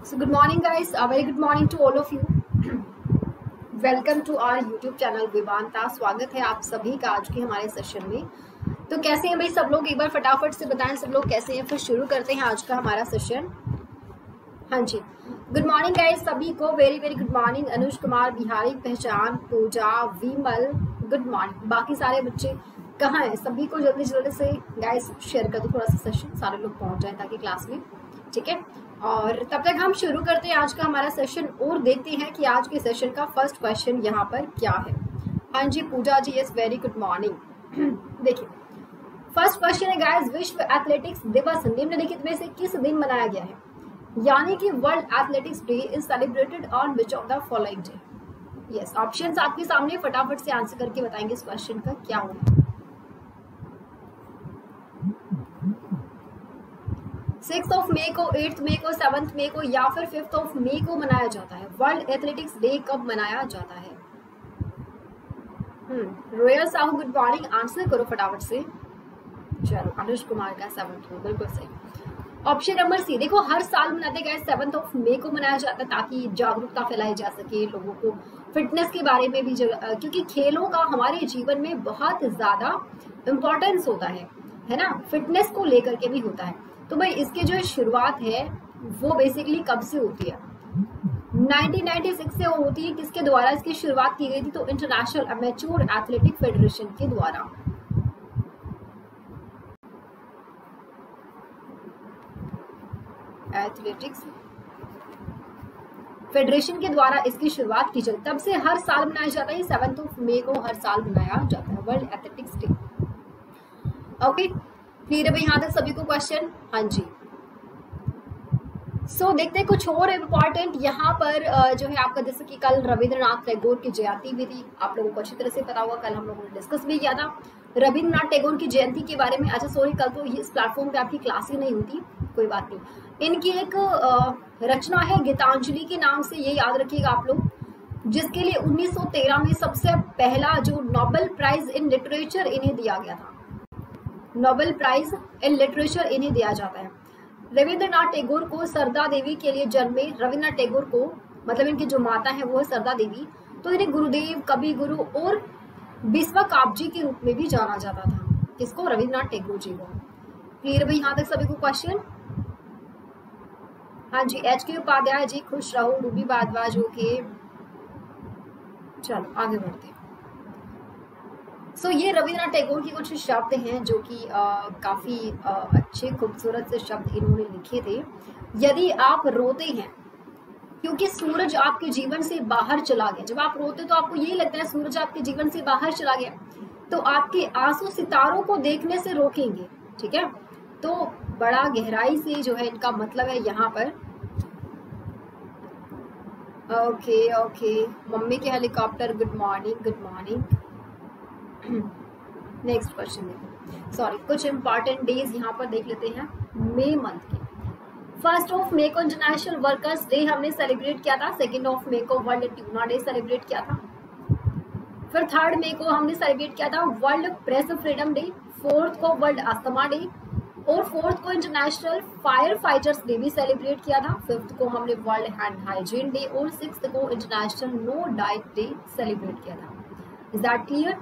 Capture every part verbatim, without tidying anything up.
So good morning guys, a very good morning to all of you. Welcome to our YouTube channel Vivanta. स्वागत है आप सभी का आज के हमारे सेशन में। तो कैसे हैं भाई सब लोग, एक बार फटाफट से बताएं सब लोग कैसे हैं, फिर शुरू करते हैं आज का हमारा सेशन। हाँ जी, गुड मॉर्निंग गाइस सभी को, very very good morning. Anuj Kumar, बिहारी पहचान, पूजा, विमल, गुड मॉर्निंग। बाकी सारे बच्चे कहाँ हैं, सभी को जल्दी जल्दी से गाइस शेयर कर दो थोड़ा सा सेशन, सारे लोग पहुंच जाए ताकि क्लास में, ठीक है। और तब तक हम शुरू करते हैं आज का हमारा सेशन और देखते हैं कि आज के सेशन का फर्स्ट क्वेश्चन यहाँ पर क्या है। हाँ जी Pooja ji, yes very good morning. देखिए फर्स्ट क्वेश्चन है गाइस, विश्व एथलेटिक्स दिवस निम्नलिखित में से किस दिन मनाया गया है? यानी कि world athletics day is celebrated on which of the following day? Yes, options आपके सामने, फटाफट से आंसर करके बताएंगे इस क्वेश्चन का क्या होगा। सिक्स ऑफ मई को, एट्थ मई को, सेवंथ मई को या फिर फिफ्थ ऑफ मई को मनाया जाता है? वर्ल्ड एथलेटिक्स डे कब मनाया जाता है? हम्म Royal Sahu good morning, answer करो फटाफट से। चलो अनुज कुमार का सेवंथ को, बिल्कुल सही। ऑप्शन नंबर सी, देखो हर साल मनाते गए सेवंथ ऑफ मई को मनाया जाता है ताकि जागरूकता फैलाई जा सके लोगों को फिटनेस के बारे में भी, क्योंकि खेलों का हमारे जीवन में बहुत ज्यादा इम्पोर्टेंस होता है है ना, फिटनेस को लेकर के भी होता है। तो भाई इसकी जो शुरुआत है वो बेसिकली कब से होती है? नाइनटीन नाइंटी सिक्स से होती है। किसके द्वारा इसकी शुरुआत की गई थी? तो इंटरनेशनल अमेच्योर एथलेटिक फेडरेशन के द्वारा। एथलेटिक्स फेडरेशन के द्वारा इसकी शुरुआत की जाती, तब से हर साल मनाया जाता है। सेवंथ ऑफ मई को हर साल मनाया जाता है world athletics day. Okay, clear है भाई यहाँ तक सभी को क्वेश्चन? हाँ जी। सो so, देखते हैं कुछ और इम्पोर्टेंट यहाँ पर जो है आपका, जैसे कि कल रविंद्रनाथ टैगोर की जयंती भी थी, आप लोगों को अच्छी तरह से पता होगा, कल हम लोगों ने डिस्कस भी किया था रविंद्रनाथ टैगोर की जयंती के बारे में। अच्छा सॉरी, कल तो इस प्लेटफॉर्म पे आपकी क्लास ही नहीं होती, कोई बात नहीं। इनकी एक रचना है गीतांजलि के नाम से, ये याद रखिएगा आप लोग, जिसके लिए उन्नीस सौ तेरह में सबसे पहला जो नोबेल प्राइज इन लिटरेचर इन्हें दिया गया था। नोबेल प्राइज इन लिटरेचर इन्हें दिया जाता है। रविंद्रनाथ टैगोर को सरदा देवी के लिए जन्मे, रविंद्रनाथ टैगोर को मतलब इनकी जो माता है वो है सरदा देवी, तो इन्हें गुरुदेव, कवि गुरु और विश्वकाप के रूप में भी जाना जाता था। किसको? रविंद्रनाथ टैगोर जी को। क्लियर भाई यहाँ तक सभी को क्वेश्चन? हाँ जी, एच के उपाध्याय जी खुश रहो, रूबी भारद्वाज, ओके। चलो आगे बढ़ते हैं। सो so, ये रविंद्रनाथ टैगोर की कुछ शब्द हैं जो कि काफी आ, अच्छे खूबसूरत से शब्द इन्होंने लिखे थे। यदि आप रोते हैं क्योंकि सूरज आपके जीवन से बाहर चला गया, जब आप रोते तो आपको ये लगता है सूरज आपके जीवन से बाहर चला गया, तो आपके आंसू सितारों को देखने से रोकेंगे, ठीक है। तो बड़ा गहराई से जो है इनका मतलब है यहाँ पर। ओके ओके, मम्मी के helicopter, good morning good morning. Next question देखो, सॉरी कुछ इंपॉर्टेंट डेज यहाँ पर देख लेते हैं मई मंथ के। फर्स्ट ऑफ मई को इंटरनेशनल वर्कर्स डे हमने सेलिब्रेट किया था। सेकेंड ऑफ मई को वर्ल्ड ट्यूना डे सेलिब्रेट किया था। फिर थर्ड मई को हमने सेलिब्रेट किया था world press freedom day. Fourth को वर्ल्ड अस्थमा डे और फोर्थ को इंटरनेशनल फायर फाइटर्स डे भी सेलिब्रेट किया था। फिफ्थ को हमने वर्ल्ड हैंड हाइजीन डे और सिक्स्थ को international no diet day celebrate किया था। Is that clear?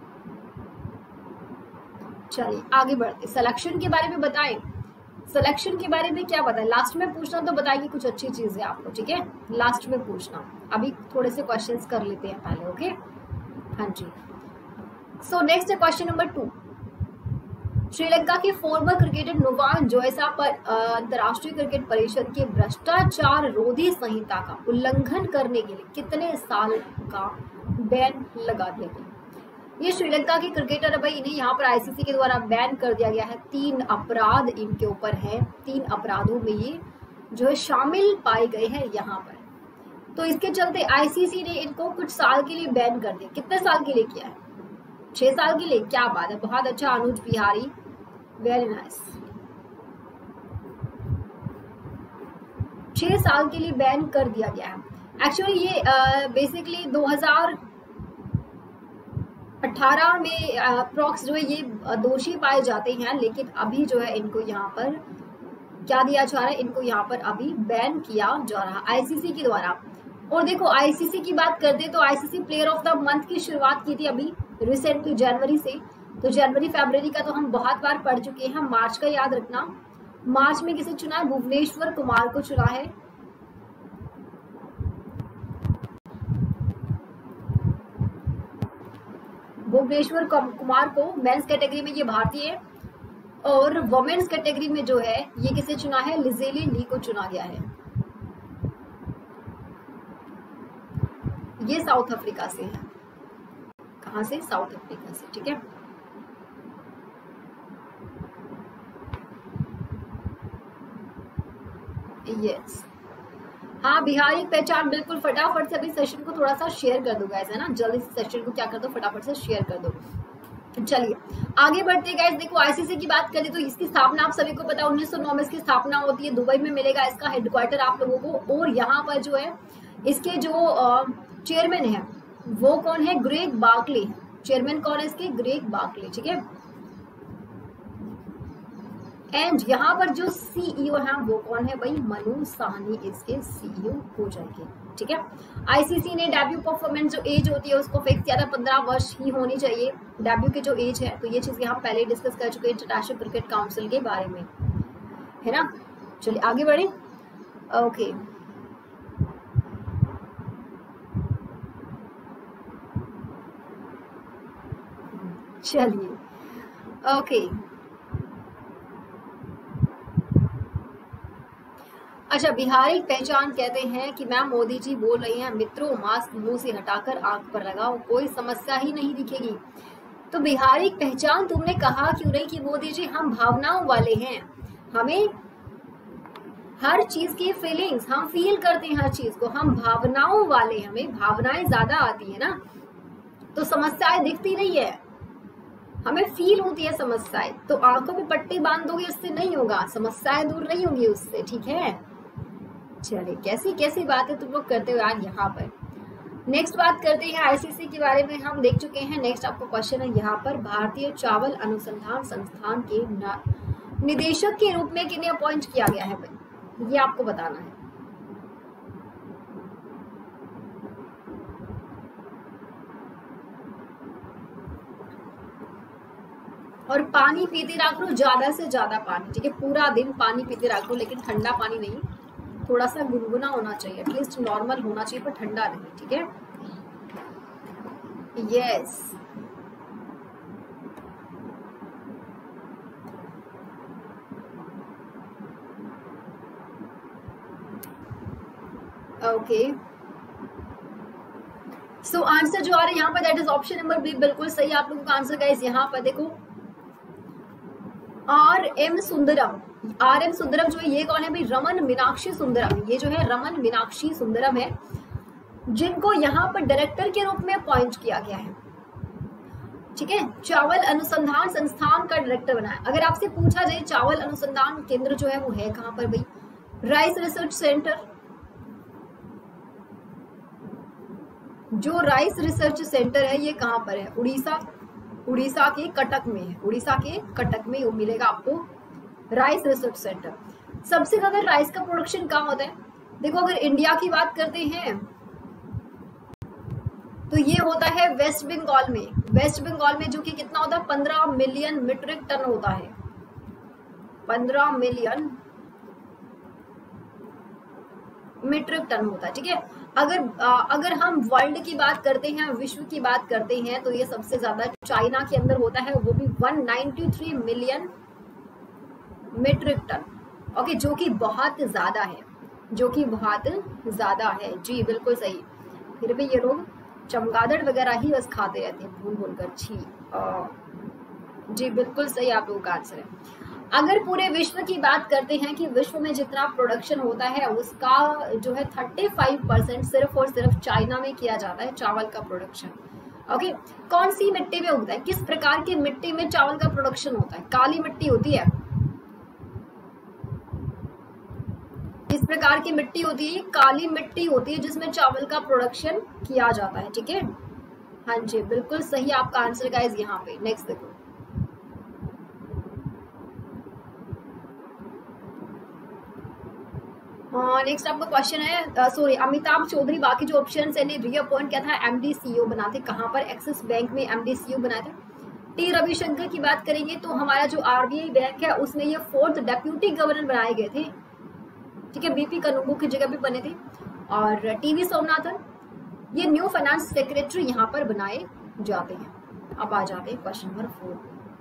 चलिए आगे बढ़ते, सिलेक्शन के बारे में बताएं। सिलेक्शन के बारे में क्या बताएं? लास्ट में पूछना तो बताएंगे कुछ अच्छी चीजें आपको, ठीक है, लास्ट में पूछना। अभी थोड़े से क्वेश्चंस कर लेते हैं पहले, ओके। हाँ जी, so next question number two. Sri Lanka के फॉर्मर क्रिकेटर नुवान जोयसा पर अंतर्राष्ट्रीय क्रिकेट परिषद के भ्रष्टाचार रोधी संहिता का उल्लंघन करने के लिए कितने साल का बैन लगा दिया गया? ये श्रीलंका के क्रिकेटर है भाई, इन्हें यहाँ पर आईसीसी के द्वारा बैन कर दिया गया है। तीन अपराध इनके ऊपर है, तीन अपराधों में ये जो है शामिल पाए गए हैं यहाँ पर। तो इसके चलते आईसीसी ने इनको कुछ साल के लिए बैन कर दिया। कितने साल के लिए किया है? छह साल के लिए। क्या बात है, बहुत अच्छा अनुज बिहारी, वेरी नाइस। छह साल के लिए बैन कर दिया गया है। एक्चुअली ये बेसिकली दो हजार अठारह में अप्रॉक्स जो है ये दोषी पाए जाते हैं, लेकिन अभी जो है इनको यहाँ पर क्या दिया जा रहा है, इनको यहाँ पर अभी बैन किया जा रहा है आईसीसी के द्वारा। और देखो आईसीसी की बात करते तो ICC player of the month की शुरुआत की थी अभी रिसेंटली जनवरी से। तो जनवरी फरवरी का तो हम बहुत बार पढ़ चुके हैं, मार्च का याद रखना। मार्च में किसे चुना है, भुवनेश्वर कुमार को चुना है। भुवनेश्वर कुमार को मेंस कैटेगरी में ये भारतीय है, और वुमेन्स कैटेगरी में जो है ये किसे चुना है, लिजेली ली को चुना गया है। ये साउथ अफ्रीका से है। कहां से, साउथ अफ्रीका से, ठीक है। यस, हाँ बिहारी पहचान, बिल्कुल फटाफट से अभी सेशन को थोड़ा सा शेयर कर दो गाइस, है ना, जल्दी से सेशन को क्या कर दो, फटाफट से शेयर कर दो। चलिए आगे बढ़ते गाइस। देखो आईसीसी की बात करें तो इसकी स्थापना आप सभी को पता है उन्नीस सौ नौ में इसकी स्थापना होती है, दुबई में मिलेगा इसका हेडक्वार्टर आप लोगों को। और यहाँ पर जो है इसके जो चेयरमैन है वो कौन है, ग्रेग बार्कले। चेयरमैन कौन है इसके, ग्रेग बार्कले, ठीक है। एंड यहाँ पर जो सीईओ है वो कौन है भाई, मनु साहनी इसके सीईओ हो जाएंगे, ठीक है। आईसीसी ने डेब्यू परफॉर्मेंस जो एज होती है उसको फिक्स किया था, पंद्रह वर्ष ही होनी चाहिए डेब्यू की जो एज है। तो ये चीज यहाँ पहले डिस्कस कर चुके हैं इंटरनेशनल क्रिकेट काउंसिल के बारे में, है ना। चलिए आगे बढ़े। ओके चलिए ओके अच्छा, बिहारी पहचान कहते हैं कि मैम मोदी जी बोल रही हैं मित्रों मास्क मुंह से हटाकर आंख पर लगाओ, कोई समस्या ही नहीं दिखेगी। तो बिहारी पहचान तुमने कहा क्यों नहीं कि मोदी जी हम भावनाओं वाले हैं, हमें हर चीज की फीलिंग्स, हम फील करते हैं हर चीज को, हम भावनाओं वाले, हमें भावनाएं ज्यादा आती है ना, तो समस्याएं दिखती नहीं है, हमें फील होती है समस्याएं। तो आंखों में पट्टी बांध दोगे उससे नहीं होगा, समस्याएं दूर नहीं होंगी उससे, ठीक है। चलिए कैसी कैसी बातें तुम लोग करते हो यार यहाँ पर। नेक्स्ट बात करते हैं आईसीसी के बारे में, हम देख चुके हैं। नेक्स्ट आपको क्वेश्चन है यहाँ पर, भारतीय चावल अनुसंधान संस्थान के निदेशक के रूप में किन्हें अपॉइंट किया गया है भाई, ये आपको बताना है। और पानी पीते रखो, ज्यादा से ज्यादा पानी, ठीक है। पूरा दिन पानी पीते रखो, लेकिन ठंडा पानी नहीं, थोड़ा सा गुनगुना होना चाहिए, एटलीस्ट नॉर्मल होना चाहिए पर ठंडा नहीं, ठीक है। यस ओके, सो आंसर जो आ रहा है यहाँ पर that is option number B, बिल्कुल सही आप लोगों का आंसर गाइस। यहाँ पर देखो R M Sundaram, R M Sundaram जो है ये कौन है भाई, रमन मीनाक्षी सुंदरम, ये जो है रमन मीनाक्षी सुंदरम है, जिनको यहाँ पर डायरेक्टर के रूप में अपॉइंट किया गया है, ठीक है। चावल अनुसंधान संस्थान का डायरेक्टर बना है। अगर आपसे पूछा जाए चावल अनुसंधान केंद्र जो है वो है कहाँ पर भाई, राइस रिसर्च सेंटर, जो राइस रिसर्च सेंटर है ये कहाँ पर है, उड़ीसा, उड़ीसा के कटक में है, उड़ीसा के कटक में मिलेगा आपको राइस रिसर्च सेंटर। सबसे ज्यादा राइस का प्रोडक्शन कहाँ होता है, देखो अगर इंडिया की बात करते हैं तो ये होता है वेस्ट बंगाल में, वेस्ट बंगाल में जो कि कितना होता है, पंद्रह मिलियन मीट्रिक टन होता है, पंद्रह मिलियन मीट्रिक टन होता है, ठीक है। अगर आ, अगर हम वर्ल्ड की बात करते हैं, विश्व की बात करते हैं, तो ये सबसे ज्यादा चाइना के अंदर होता है, वो भी एक सौ तिरानवे मिलियन मीट्रिक टन, ओके, जो कि बहुत ज्यादा है, जो कि बहुत ज्यादा है, जी बिल्कुल सही। फिर भी ये लोग चमगादड़ वगैरह ही बस खाते रहते हैं भून भून कर, छी, जी बिल्कुल सही आप लोगों का आंसर है। अगर पूरे विश्व की बात करते हैं कि विश्व में जितना प्रोडक्शन होता है उसका जो है पैंतीस परसेंट सिर्फ और सिर्फ चाइना में किया जाता है चावल का प्रोडक्शन, ओके। कौन सी मिट्टी में उगता है, किस प्रकार की मिट्टी में चावल का प्रोडक्शन होता है, काली मिट्टी होती है, किस प्रकार की मिट्टी होती है, काली मिट्टी होती है जिसमें चावल का प्रोडक्शन किया जाता है, ठीक है। हाँ जी बिल्कुल सही आपका आंसर गाइस यहाँ पे। नेक्स्ट देखो, नेक्स्ट आपका क्वेश्चन है, सॉरी अमिताभ चौधरी, बाकी जो ऑप्शन है ने रीअपॉइंट किया था एमडी सीईओ बनाते, कहाँ पर? एक्सिस बैंक में एमडी सीईओ बनाए थे। टी रविशंकर की बात करेंगे तो हमारा जो आरबीआई बैंक है उसमें ये फोर्थ डेप्यूटी गवर्नर बनाए गए थे, ठीक है, बीपी कनुंगो की जगह भी बने थे। और टीवी सोमनाथन, ये न्यू फाइनेंस सेक्रेटरी यहाँ पर बनाए जाते हैं। अब आ जाते हैं क्वेश्चन नंबर फोर।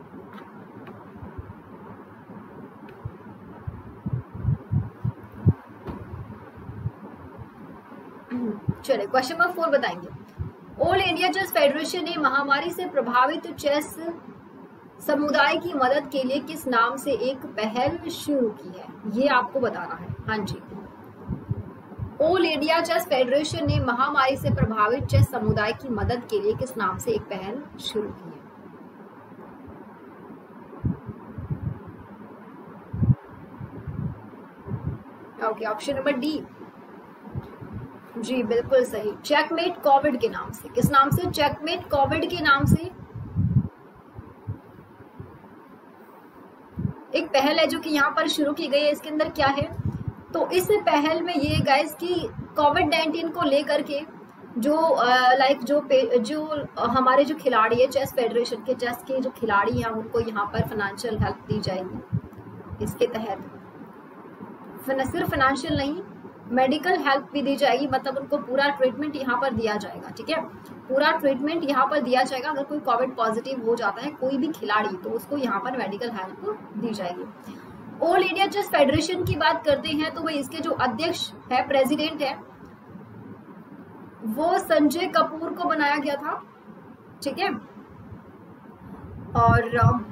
चलिए क्वेश्चन नंबर फोर बताएंगे। ऑल इंडिया चेस फेडरेशन ने महामारी से प्रभावित चेस समुदाय की मदद के लिए किस नाम से एक पहल शुरू की है, ये आपको बताना है। हाँ जी, ऑल इंडिया चेस फेडरेशन ने महामारी से प्रभावित चेस समुदाय की मदद के लिए किस नाम से एक पहल शुरू की है? ओके, ऑप्शन नंबर डी, जी बिल्कुल सही, चेकमेट कोविड के नाम से। किस नाम से? चेकमेट कोविड के नाम से एक पहल है जो कि यहाँ पर शुरू की गई है। इसके अंदर क्या है, तो इस पहल में ये गाइस की कोविड नाइन्टीन को लेकर के जो लाइक जो जो हमारे जो खिलाड़ी है चेस फेडरेशन के, चेस के जो खिलाड़ी हैं उनको यहाँ पर फाइनेंशियल हेल्प दी जाएगी। इसके तहत सिर्फ फाइनेंशियल नहीं, मेडिकल हेल्प भी दी जाएगी, मतलब उनको पूरा ट्रीटमेंट यहाँ पर दिया जाएगा, ठीक है, पूरा ट्रीटमेंट यहाँ पर दिया जाएगा। अगर कोई कोविड पॉजिटिव हो जाता है कोई भी खिलाड़ी तो उसको यहाँ पर मेडिकल हेल्प दी जाएगी। ऑल इंडिया चेस फेडरेशन की बात करते हैं तो वही इसके जो अध्यक्ष है, प्रेसिडेंट है, वो संजय कपूर को बनाया गया था, ठीक है। और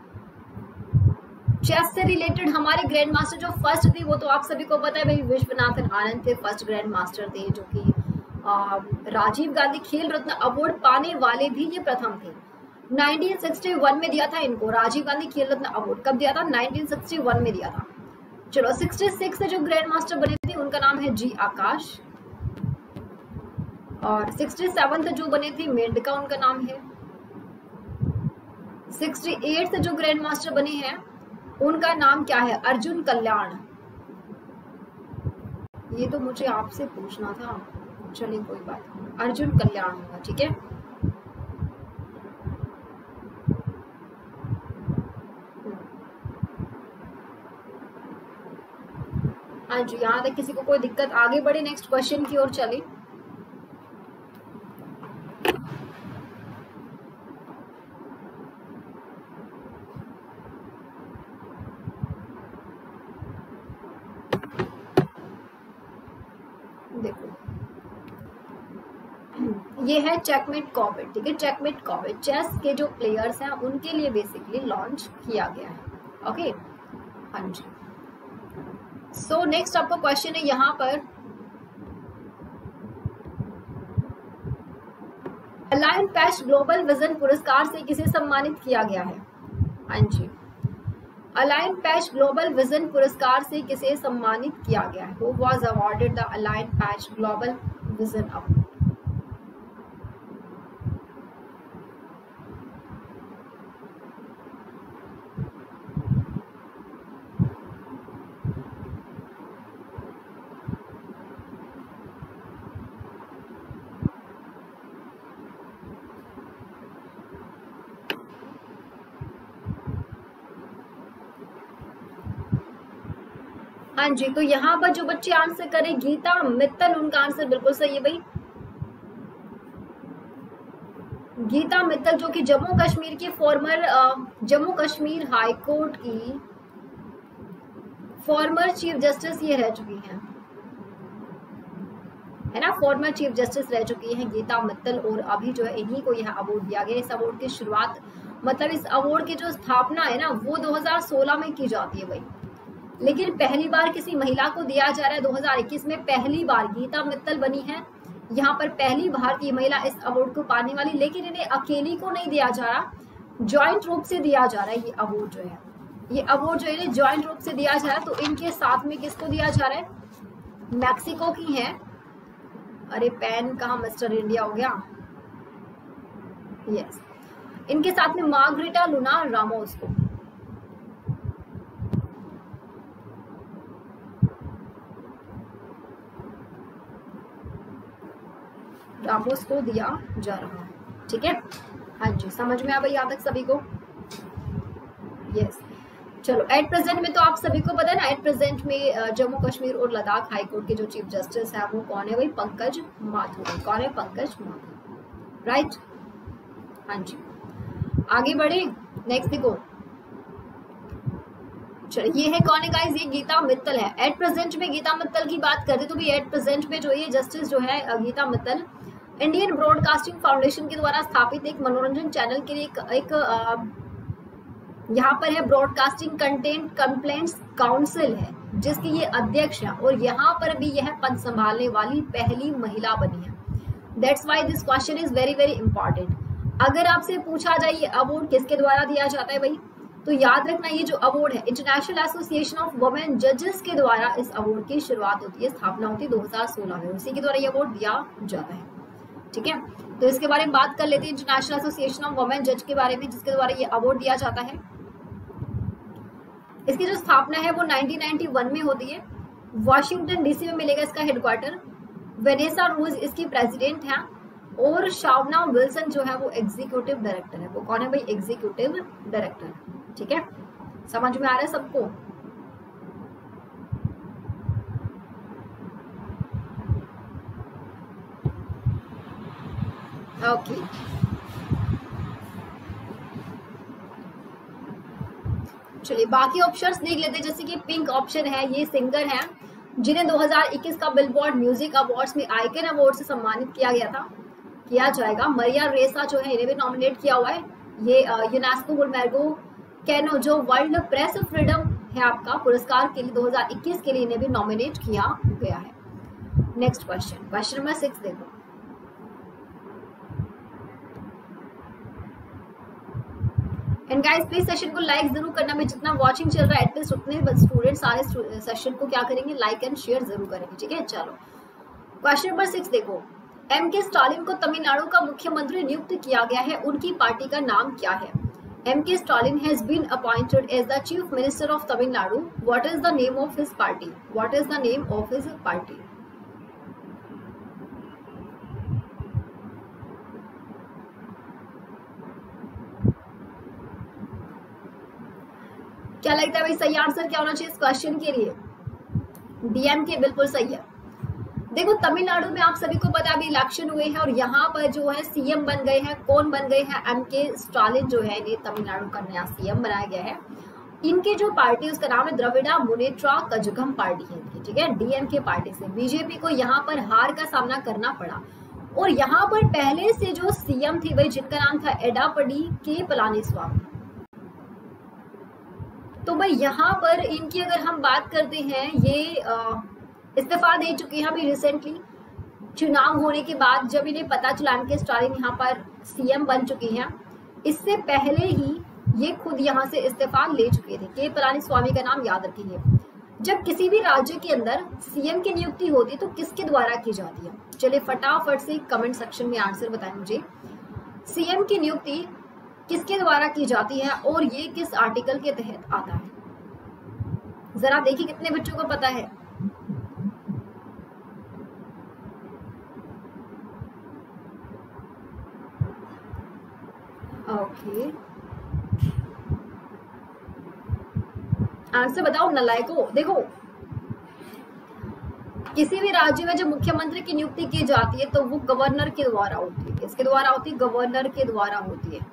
चेस से रिलेटेड हमारे ग्रैंड मास्टर जो फर्स्ट थे वो तो आप सभी को पता है भाई, विश्वनाथन आनंद थे, फर्स्ट ग्रैंड मास्टर थे, जो कि राजीव गांधी खेल रत्न अवार्ड पाने वाले भी ये प्रथम थे। नाइनटीन सिक्सटी वन में दिया था इनको राजीव गांधी खेल रत्न अवार्ड। कब दिया था? नाइनटीन सिक्सटी वन में दिया था। चलो सिक्सटी सिक्स से जो ग्रैंड मास्टर बने थे उनका नाम है जी आकाश, और सिक्सटी सेवन से जो बने थे मेंढका, उनका नाम है। सिक्सटी एट से जो ग्रैंड मास्टर बने हैं उनका नाम क्या है? अर्जुन कल्याण। ये तो मुझे आपसे पूछना था, चलिए कोई बात नहीं, अर्जुन कल्याण होगा, ठीक है। हाँ जी, यहाँ तक किसी को कोई दिक्कत? आगे बढ़े नेक्स्ट क्वेश्चन की ओर चले। देखो ये है चेकमेट कोविड, ठीक है, चेकमेट कोविड चेस के जो प्लेयर्स हैं उनके लिए बेसिकली लॉन्च किया गया है। ओके, हाँ जी। सो नेक्स्ट आपका क्वेश्चन है यहाँ पर, अलाइन पैश ग्लोबल विजन पुरस्कार से किसे सम्मानित किया गया है? हाँ जी, अलाइन पैश ग्लोबल विजन पुरस्कार से किसे सम्मानित किया गया है? Who was awarded the अलाइन पैश ग्लोबल विजन अवार्ड? हाँ जी, तो यहाँ पर जो बच्चे आंसर करें गीता मित्तल, उनका आंसर बिल्कुल सही है भाई, गीता मित्तल, जो कि जम्मू कश्मीर की former Jammu Kashmir high court की फॉर्मर चीफ जस्टिस ये रह चुकी हैं, है ना, फॉर्मर चीफ जस्टिस रह चुकी हैं गीता मित्तल, और अभी जो है इन्हीं को यह अवार्ड दिया गया। इस अवार्ड की शुरुआत, मतलब इस अवार्ड की जो स्थापना है ना वो दो हज़ार सोलह में की जाती है भाई, लेकिन पहली बार किसी महिला को दिया जा रहा है दो हज़ार इक्कीस में। पहली बार गीता मित्तल बनी है यहाँ पर पहली भारतीय महिला इस अवार्ड को पाने वाली, लेकिन इन्हें अकेली को नहीं दिया जा रहा, ज्वाइंट रूप से दिया जा रहा है ये अवार्ड जो है, ये अवार्ड जो है ज्वाइंट रूप से दिया जा रहा है। तो इनके साथ में किसको दिया जा रहा है? मैक्सिको की है, अरे पेन कहाँ, मिस्टर इंडिया हो गया, यस, इनके साथ में मार्गरेटा लूना रामोस को। रामोस को दिया जा रहा है। ठीक है, हाँ जी, समझ में आ गई यहाँ तक सभी को? यस। चलो, एट प्रेजेंट में तो आप सभी को पता है ना, एट प्रेजेंट में जम्मू कश्मीर और लद्दाख हाईकोर्ट के जो चीफ जस्टिस है वो कौन है भाई? पंकज माथुर। कौन है? पंकज माथुर, राइट। हाँ जी, आगे बढ़े, नेक्स्ट देखो। चलो, ये है कौन है गाइस? ये गीता मित्तल है। एट प्रेजेंट में गीता मित्तल की बात करते तो भी एट प्रेजेंट में जो ये जस्टिस जो है Geeta Mittal, Indian broadcasting foundation के द्वारा स्थापित एक मनोरंजन चैनल के लिए एक, एक आ, यहाँ पर है ब्रॉडकास्टिंग कंटेंट कंप्लेंट्स काउंसिल है, जिसकी ये अध्यक्ष है, और यहाँ पर भी यह पद संभालने वाली पहली महिला बनी है। That's why this question is very very important. अगर आपसे पूछा जाए ये अवार्ड किसके द्वारा दिया जाता है भाई, तो याद रखना ये जो अवार्ड है इंटरनेशनल एसोसिएशन ऑफ वुमेन जजेस के द्वारा इस अवार्ड की शुरुआत होती है, स्थापना होती है दो हज़ार सोलह में, उसी के द्वारा ये अवार्ड दिया जाता है। ठीक है, तो इसके बारे में बात कर लेते हैं, इंटरनेशनल एसोसिएशन ऑफ वुमेन जज के बारे में, जिसके द्वारा ये अवार्ड दिया जाता है। इसकी जो स्थापना है वो नाइनटीन नाइंटी वन में होती है, वॉशिंगटन डीसी में मिलेगा इसका हेडक्वार्टर। वेनेसा रोज इसकी प्रेसिडेंट है, और शावना विल्सन जो है वो एग्जीक्यूटिव डायरेक्टर है। वो कौन है भाई? Executive director. ठीक है, समझ में आ रहा है सबको? Okay okay. चलिए बाकी ऑप्शंस देख लेते हैं। जैसे कि पिंक ऑप्शन है, ये सिंगर हैं जिन्हें दो हज़ार इक्कीस का बिलबोर्ड म्यूजिक अवार्ड्स में आइकन अवार्ड से सम्मानित किया गया था, किया जाएगा। मरिया रेसा जो है इन्हें भी नॉमिनेट किया हुआ है। ये यूनेस्को गुलमर्गो कैनो जो वर्ल्ड प्रेस फ्रीडम है आपका पुरस्कार के लिए दो हज़ार इक्कीस के लिए इन्हें भी नॉमिनेट किया गया है। Next question, question number six देखो। एंड गाइस प्लीज सेशन को लाइक जरूर करना। मैं जितना वॉचिंग चल रहा है एटलीस्ट उतने स्टूडेंट सारे सेशन को क्या करेंगे? लाइक एंड शेयर जरूर करेंगे। ठीक है, चलो क्वेश्चन नंबर सिक्स देखो। एम के स्टालिन को तमिलनाडु का मुख्यमंत्री नियुक्त किया गया है, उनकी पार्टी का नाम क्या है? M K Stalin has been appointed as the chief minister of Tamil Nadu. What is the name of his party? What is the name of his party? क्या लगता है भाई सही आंसर क्या होना चाहिए इस क्वेश्चन के लिए? डीएम के बिल्कुल सही है। देखो तमिलनाडु में आप सभी को पता है अभी इलेक्शन हुए हैं और यहाँ पर जो है सीएम बन गए हैं। कौन बन गए हैं? एम के स्टालिन जो है ये तमिलनाडु का नया सीएम बनाया गया है। इनकी जो पार्टी उसका नाम है द्रविड़ा मुनेट्रा कजगम पार्टी है इनकी। ठीक है, डीएमके पार्टी से बीजेपी को यहाँ पर हार का सामना करना पड़ा। और यहाँ पर पहले से जो सीएम थी वही जिनका नाम था एडापडी के पलानीस्वामी। तो भाई यहाँ पर इनकी अगर हम बात करते हैं, ये इस्तीफा दे चुकी हैं अभी रिसेंटली चुनाव होने के बाद, जब इन्हें पता चला कि स्टालिन यहाँ पर सीएम बन चुकी हैं। इससे पहले ही ये खुद यहाँ से इस्तीफा ले चुके थे। के पलानीस्वामी का नाम याद रखेंगे। जब किसी भी राज्य के अंदर सीएम की नियुक्ति होती है तो किसके द्वारा की जाती है? चलिए फटाफट से कमेंट सेक्शन में आंसर बताएं मुझे। सीएम की नियुक्ति किसके द्वारा की जाती है और ये किस आर्टिकल के तहत आता है? जरा देखिए कितने बच्चों को पता है। ओके आंसर बताओ नलायको। देखो किसी भी राज्य में जब मुख्यमंत्री की नियुक्ति की जाती है तो वो गवर्नर के द्वारा होती है। किसके द्वारा होती है? गवर्नर के द्वारा होती है।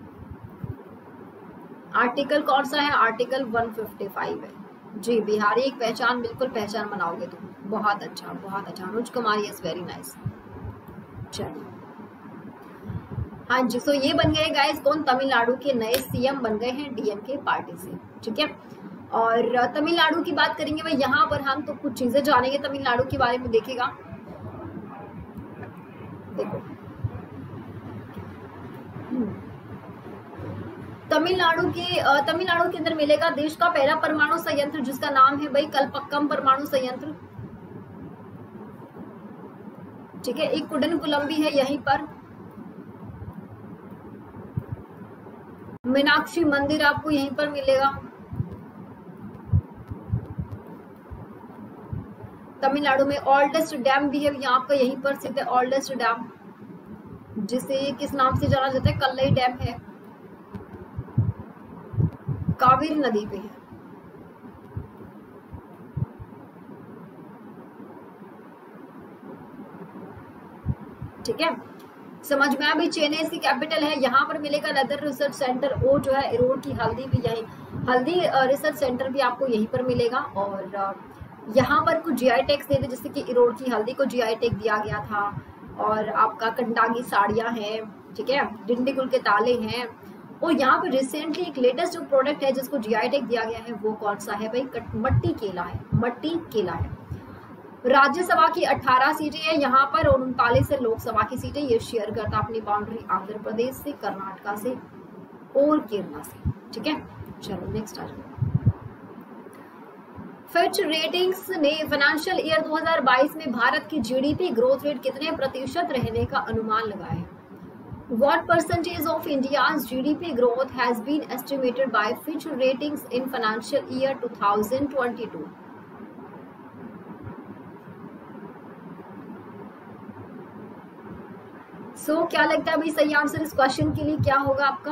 आर्टिकल कौन सा है? आर्टिकल एक सौ पचपन है जी। बिहारी एक पहचान, बिल्कुल पहचान बनाओगे तुम। बहुत अच्छा, बहुत अच्छा Anuj Kumar, yes very nice. चलिए हाँ जी, सो ये बन गए गाइस कौन? तमिलनाडु के नए सीएम बन गए हैं डीएमके पार्टी से। ठीक है, और तमिलनाडु की बात करेंगे भाई यहाँ पर हम तो कुछ चीजें जानेंगे तमिलनाडु के बारे में। देखिएगा देखो तमिलनाडु के तमिलनाडु के अंदर मिलेगा देश का पहला परमाणु संयंत्र जिसका नाम है भाई कलपक्कम परमाणु संयंत्र। ठीक है, एक कुडनकुलम भी है यहीं पर। मीनाक्षी मंदिर आपको यहीं पर मिलेगा। तमिलनाडु में ओल्डेस्ट डैम भी है यहाँ पर, यहीं पर स्थित है ओल्डेस्ट डैम। जिसे किस नाम से जाना जाता है? कल्लई डैम है, कावेरी नदी पे है। ठीक है, समझ में आया भाई। चेन्नई इसकी कैपिटल है, यहाँ पर मिलेगा लेदर रिसर्च सेंटर। वो जो है इरोड की हल्दी भी यही, हल्दी रिसर्च सेंटर भी आपको यहीं पर मिलेगा। और यहाँ पर कुछ जीआई टैग्स देते, जैसे कि इरोड की हल्दी को जीआई टैग दिया गया था, और आपका कंडांगी साड़ियाँ हैं, ठीक है, डिंडीगुल के ताले हैं। और यहाँ पे रिसेंटली एक लेटेस्ट जो प्रोडक्ट है जिसको जीआई टैग दिया गया है वो कौन सा है भाई? मट्टी केला है, मट्टी केला है। राज्यसभा की अठारह सीटें हैं यहाँ पर, और उनतालीस है लोकसभा की सीटें। ये शेयर करता अपनी बाउंड्री आंध्र प्रदेश से, कर्नाटका से और केरला से। ठीक है, चलो नेक्स्ट आ जाओ। फिच रेटिंग्स ने फाइनेंशियल ईयर दो हज़ार बाईस में भारत की जीडीपी ग्रोथ रेट कितने प्रतिशत रहने का अनुमान लगाया है? What percentage of India's G D P growth has been estimated by Fitch Ratings in financial year twenty twenty-two? So so, क्या लगता है भाई सही आंसर इस क्वेश्चन के लिए क्या होगा आपका?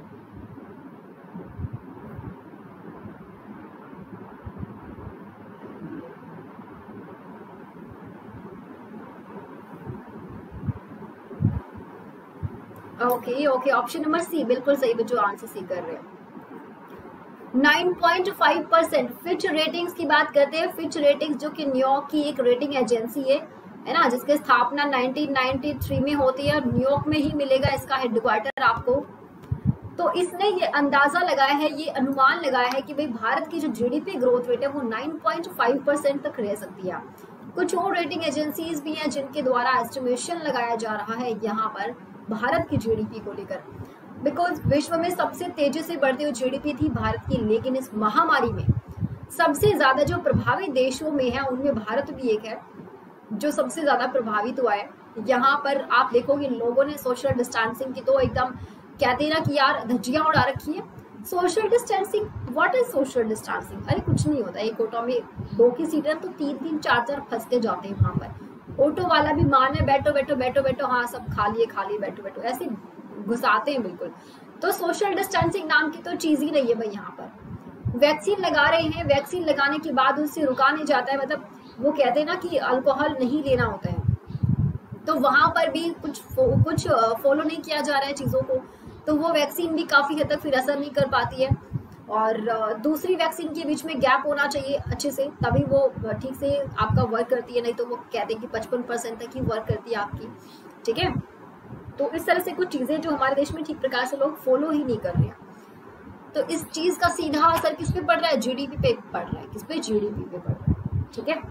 Okay okay, option number C बिल्कुल सही बच्चों, आंसर सी कर रहे हैं। नौ पॉइंट पाँच परसेंट फिच रेटिंग्स की बात करते हैं। फिच रेटिंग्स जो कि न्यूयॉर्क की एक रेटिंग एजेंसी है है ना, जिसकी स्थापना उन्नीस सौ तिरानवे में होती है, न्यूयॉर्क में ही मिलेगा इसका हेडक्वार्टर आपको। तो इसने ये अंदाजा लगाया है, ये अनुमान लगाया है कि भाई भारत की जो जीडीपी ग्रोथ रेट है वो नौ पॉइंट पाँच परसेंट तक रह सकती है। कुछ और रेटिंग एजेंसीज भी हैं जिनके द्वारा एस्टिमेशन लगाया जा रहा है यहाँ पर भारत की जीडीपी को लेकर, बिकॉज विश्व में सबसे तेजी से बढ़ती हुई जीडीपी थी भारत की, लेकिन इस महामारी में सबसे ज्यादा जो प्रभावित देशों में है उनमें भारत भी एक है जो सबसे ज्यादा प्रभावित हुआ है। यहाँ पर आप देखोगे लोगों ने सोशल डिस्टेंसिंग की तो एकदम कहते हैं ना कि यार धज्जियां उड़ा रखी है। Social distancing, what is social distancing? अरे कुछ नहीं होता, एक ऑटो में दो की सीटें तो तीन तीन चार चार फंसते जाते हैं वहां पर। ऑटो वाला भी मान है बैठो बैठो बैठो बैठो, हाँ सब खाली है खाली बैठो बैठो, ऐसे घुसाते हैं बिल्कुल। तो सोशल डिस्टेंसिंग नाम की तो चीज ही नहीं है भाई। यहाँ पर वैक्सीन लगा रहे हैं, वैक्सीन लगाने के बाद उससे रुका नहीं जाता है, मतलब वो कहते हैं ना कि अल्कोहल नहीं लेना होता है, तो वहां पर भी कुछ कुछ फॉलो नहीं किया जा रहा है चीजों को, तो वो वैक्सीन भी काफी हद तक फिर असर नहीं कर पाती है। और दूसरी वैक्सीन के बीच में गैप होना चाहिए अच्छे से, तभी वो ठीक से आपका वर्क करती है, नहीं तो वो कहते हैं कि पचपन परसेंट तक ही वर्क करती है आपकी। ठीक है, तो इस तरह से कुछ चीजें जो हमारे देश में ठीक प्रकार से लोग फॉलो ही नहीं कर रहे हैं, तो इस चीज का सीधा असर किस पे पड़ रहा है? जीडीपी पे पड़ रहा है। किस पे? जीडीपी पे पड़ रहा है। ठीक है,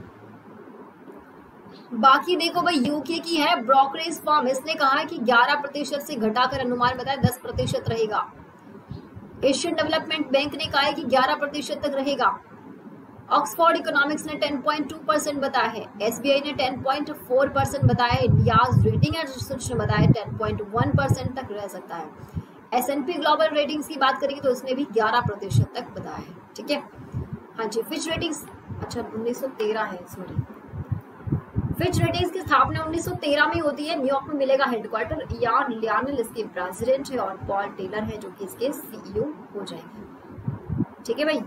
बाकी देखो भाई यूके की है ब्रोकरेज फर्म, इसने कहा है कि ग्यारह प्रतिशत से घटाकर अनुमान बताया दस प्रतिशत रहेगा। एशियन डेवलपमेंट बैंक ने कहा है कि ग्यारह प्रतिशत तक रहेगा। ऑक्सफोर्ड इकोनॉमिक्स ने टेन पॉइंट टू परसेंट बताया है, एसबीआई ने टेन पॉइंट फोर परसेंट बताया है, इंडियाज रेटिंग एंड रिसर्च ने बताया टेन पॉइंट वन परसेंट तक रह सकता है। S and P global ratings की बात करेंगे तो उसने भी ग्यारह प्रतिशत तक बताया है। ठीक है, हाँ जी। फिच रेटिंग्स अच्छा उन्नीस सौ तेरह है, सॉरी। फिच रेटिंग्स की स्थापना उन्नीस सौ तेरह में होती है, न्यूयॉर्क में मिलेगा हेडक्वार्टर। यान लियानल इसके प्रेसिडेंट है और पॉल टेलर है जो कि इसके सीईओ हो जाएंगे। ठीक है भाई,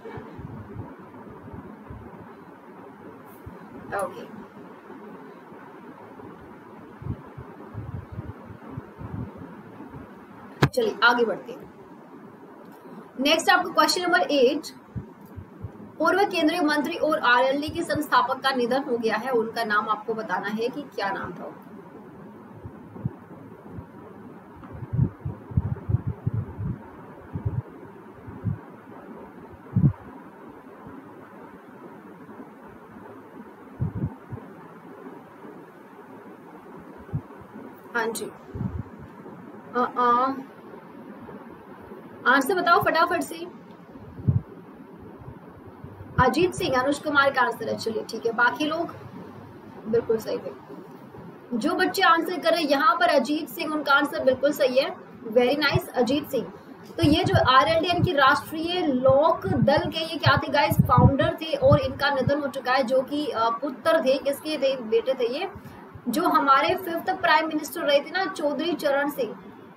ओके। चलिए आगे बढ़ते हैं। नेक्स्ट आपको क्वेश्चन नंबर एट। पूर्व केंद्रीय मंत्री और आरएलडी के संस्थापक का निधन हो गया है, उनका नाम आपको बताना है कि क्या नाम था। हाँ जी, आंसर बताओ फटाफट से। अजीत सिंह, अनुज कुमार का आंसर है। चलिए ठीक है, बाकी लोग बिल्कुल सही है। जो बच्चे आंसर कर रहे हैं यहाँ पर अजीत सिंह, उनका आंसर बिल्कुल सही है। Very nice Ajit Singh. तो ये जो आरएलडी की राष्ट्रीय लोक दल के ये क्या थे गाइस? फाउंडर थे और इनका निधन हो चुका है, जो कि पुत्र थे, किसके थे? बेटे थे ये जो हमारे फिफ्थ प्राइम मिनिस्टर रहे थे ना, चौधरी चरण सिंह,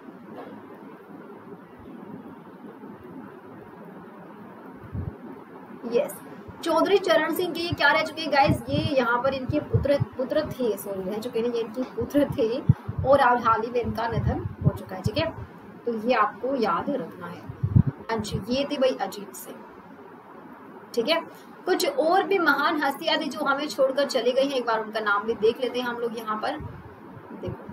यस चौधरी चरण सिंह के ये क्या रह चुके गाइस, ये यहाँ पर इनके पुत्र पुत्र थे, सॉरी रह चुके नहीं, ये इनके पुत्र थे और हाल ही में इनका निधन हो चुका है। ठीक है, तो ये आपको याद रखना है। अच्छा, ये थे भाई अजीत सिंह। ठीक है, कुछ और भी महान हस्तियां थी जो हमें छोड़कर चली गई हैं, एक बार उनका नाम भी देख लेते हैं हम लोग यहाँ पर। देखो,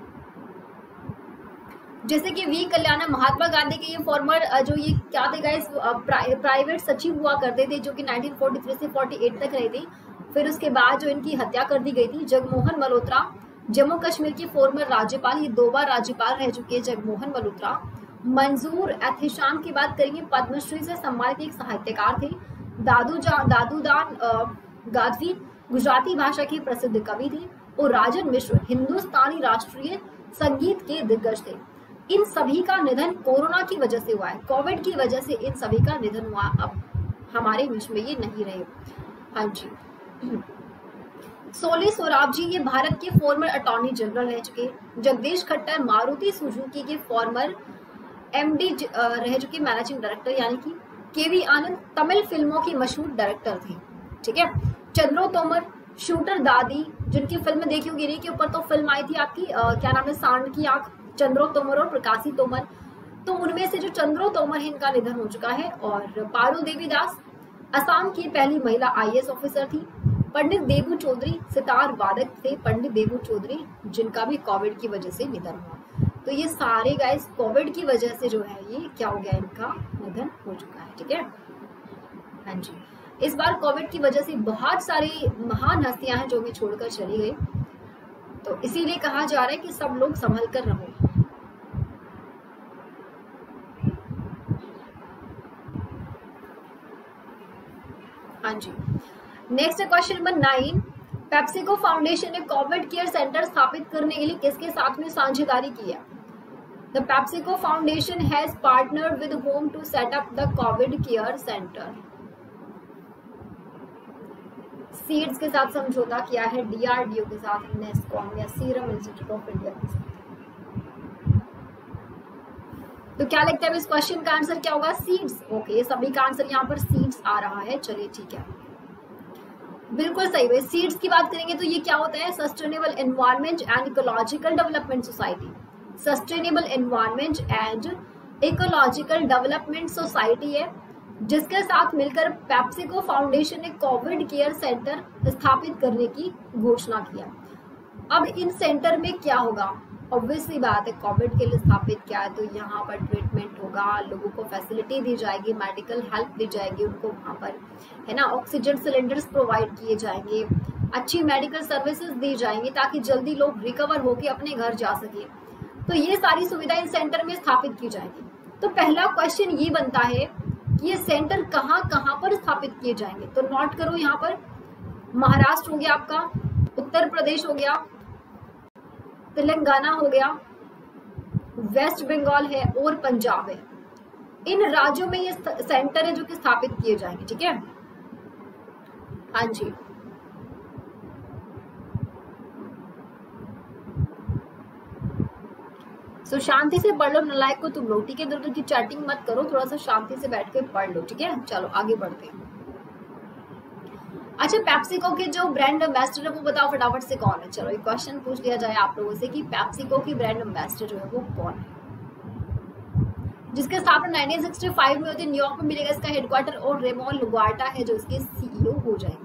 जैसे कि वी कल्याण, महात्मा गांधी के ये फॉर्मर जो ये क्या थे गाइस, प्राइवेट सचिव हुआ करते थे, जो कि नाइनटीन फोर्टी थ्री से फोर्टी एट तक रहे थे। फिर उसके बाद जो इनकी हत्या कर दी गई थी। जगमोहन मल्होत्रा, जम्मू कश्मीर के फॉर्मर राज्यपाल, ये दो बार राज्यपाल रह चुके हैं जगमोहन मल्होत्रा। मंजूर एहतेशाम की बात करेंगे, पद्मश्री से सम्मानित एक साहित्यकार थे। दादू दादू दान गादवी गुजराती भाषा के प्रसिद्ध कवि थे। और राजन मिश्र हिंदुस्तानी राष्ट्रीय संगीत के दिग्गज थे। इन सभी का निधन कोरोना की वजह से हुआ है, कोविड की वजह से इन सभी का निधन हुआ। अब हमारे बीच में ये नहीं रहे। हाँ जी, सोली सोराब जी ये भारत के फॉर्मर अटॉर्नी जनरल रह चुके। जगदीश खट्टर मारुति सुजुकी के फॉर्मर एमडी रह चुके, मैनेजिंग डायरेक्टर, यानी कि केवी आनंद तमिल फिल्मों की मशहूर डायरेक्टर थे। ठीक है, चंद्रो तोमर शूटर दादी, जिनकी फिल्म देखी होगी, के ऊपर तो फिल्म आई थी आपकी आ, क्या नाम है, सांड की आंख, चंद्रो तोमर और प्रकाशी तोमर। तो उनमें से जो चंद्रो तोमर है इनका निधन हो चुका है। और पारुल देवी दास असम की पहली महिला आईएएस ऑफिसर थी। पंडित देबू चौधरी सितार वादक थे, पंडित देबू चौधरी, जिनका भी कोविड की वजह से निधन हुआ। तो ये सारे गाइस कोविड की वजह से जो है ये क्या हो गया, इनका निधन हो चुका है। ठीक है, हाँ जी, इस बार कोविड की वजह से बहुत सारी महान हस्तियां हैं जो हमें छोड़कर चली गई। तो इसीलिए कहा जा रहा है कि सब लोग संभल कर रहो। हाँ जी, next question number nine. PepsiCo foundation ने कोविड केयर सेंटर स्थापित करने के लिए किसके साथ में साझेदारी की है? The PepsiCo foundation has partnered with home to set up the Covid care centre. SEEDS के साथ समझौता किया है, डीआरडीओ के साथ, नेस्कॉम या सीरम इंस्टीट्यूट ऑफ इंडिया के साथ। तो क्या लगता है इस क्वेश्चन का आंसर क्या होगा? सीड्स। ओके, सभी का आंसर यहाँ पर सीड्स आ रहा है। चलिए ठीक है, बिल्कुल सही है। सीड्स की बात करेंगे तो ये क्या होता है? Sustainable environment and ecological development society. Sustainable environment and ecological development society है, जिसके साथ मिलकर पेप्सिको फाउंडेशन ने कोविड केयर सेंटर स्थापित करने की घोषणा किया। अब इन सेंटर में क्या होगा? ऑब्वियसली बात है, कोविड के लिए स्थापित किया है तो यहाँ पर ट्रीटमेंट होगा, लोगों को फैसिलिटी दी जाएगी, मेडिकल हेल्प दी जाएगी उनको, वहाँ पर है ना, ऑक्सीजन सिलेंडर्स प्रोवाइड किए जाएंगे, अच्छी मेडिकल सर्विसेज दी जाएंगी ताकि जल्दी लोग रिकवर होकर अपने घर जा सके। तो ये सारी सुविधा इन सेंटर में स्थापित की जाएगी। तो पहला क्वेश्चन ये बनता है कि ये सेंटर कहाँ कहाँ पर स्थापित किए जाएंगे? तो नोट करो, यहाँ पर महाराष्ट्र हो गया आपका, उत्तर प्रदेश हो गया, तेलंगाना हो गया, वेस्ट बंगाल है और पंजाब है। इन राज्यों में ये सेंटर है जो कि स्थापित किए जाएंगे। ठीक है, हाँ जी, सो शांति से पढ़ लो नलायक को तुम लोग। ठीक है, इधर उधर की चैटिंग मत करो, थोड़ा सा शांति से बैठ के पढ़ लो। ठीक है, चलो आगे बढ़ते हैं। अच्छा, पेप्सिको के जो ब्रांड एम्बेसडर है वो बताओ फटाफट से कौन है? चलो एक क्वेश्चन पूछ लिया जाए आप लोगों से कि पेप्सिको की ब्रांड एम्बेसडर जो है वो कौन है, जिसके स्थापना नाइनटीन सिक्सटी फाइव में होती है, न्यूयॉर्क में मिलेगा इसका हेडक्वार्टर, और रेमोन लुगार्टा है जो इसके सीईओ हो जाएंगे।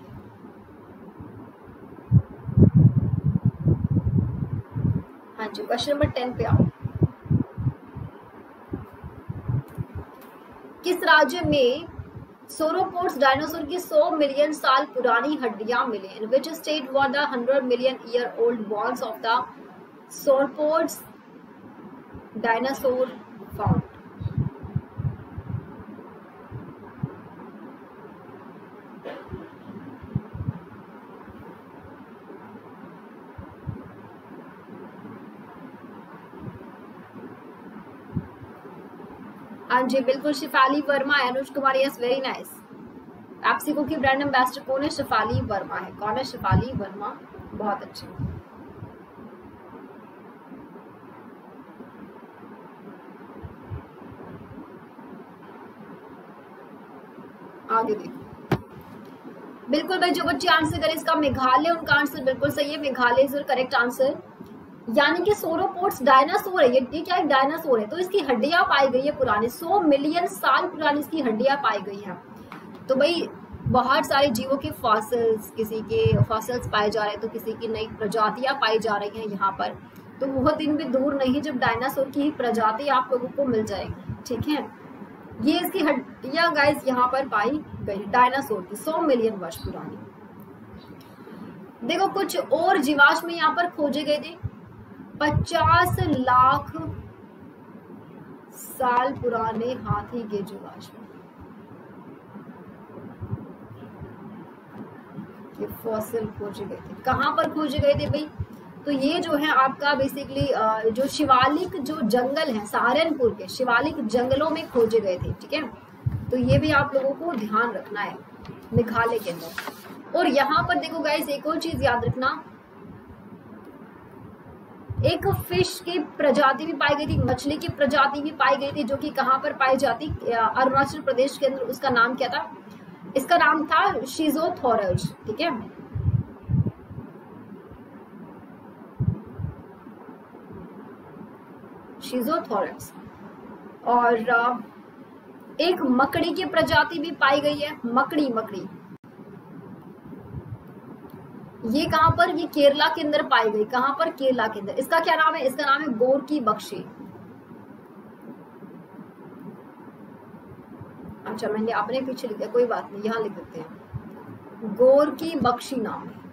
हाँ जी, क्वेश्चन नंबर टेन पे आओ। किस राज्य में सोरोपोड्स डायनासोर की सौ मिलियन साल पुरानी हड्डियां मिले? In which state were the hundred million year old bones of the sauropods dinosaur found? हाँ जी, बिल्कुल, Shifali Verma, Anuj Kumar, yes very nice. PepsiCo की ब्रांड एम्बेसडर कौन है? शिफाली वर्मा है। कौन है? शिफाली वर्मा, बहुत अच्छे। बिल्कुल भाई, जो बच्चे आंसर करें इसका मेघालय, उनका आंसर बिल्कुल सही है, मेघालय इज करेक्ट आंसर। यानी कि सोरोपोड्स डायनासोर है, ये क्या एक डायनासोर है, तो इसकी हड्डियां पाई गई है पुरानी, सौ मिलियन साल पुरानी इसकी हड्डियां पाई गई हैं। तो भाई बहुत सारे जीवों के फॉसिल्स, किसी के फॉसिल्स पाए जा रहे हैं, तो किसी की नई प्रजातियां पाई जा रही हैं यहाँ पर। तो वो दिन भी दूर नहीं जब डायनासोर की प्रजाति आप लोगों को मिल जाएगी, ठीक है। ये इसकी हड्डियां गाइस यहाँ पर पाई गई डायनासोर की, सौ मिलियन वर्ष पुरानी। देखो कुछ और जीवाश्म यहाँ पर खोजे गए थे, पचास लाख साल पुराने हाथी के जीवाश्म, ये फॉसिल खोजे गए थे। कहाँ पर खोजे गए थे भाई? तो ये जो है आपका बेसिकली जो शिवालिक जो जंगल है, सहारनपुर के शिवालिक जंगलों में खोजे गए थे, ठीक है। तो ये भी आप लोगों को ध्यान रखना है मेघालय के अंदर। और यहाँ पर देखो गाइस एक और चीज याद रखना, एक फिश की प्रजाति भी पाई गई थी, मछली की प्रजाति भी पाई गई थी, जो कि कहाँ पर पाई जाती, अरुणाचल प्रदेश के अंदर। उसका नाम क्या था? इसका नाम था शिजोथोरस, ठीक है। शिजोथोरस। और एक मकड़ी की प्रजाति भी पाई गई है, मकड़ी मकड़ी ये कहां पर? ये केरला के अंदर पाई गई। कहां पर? केरला के अंदर। इसका क्या नाम है? इसका नाम है गोरकी बख्शी। अच्छा मैंने अपने पीछे लिखा, कोई बात नहीं, यहां लिख देते हैं, गोरकी बख्शी नाम है,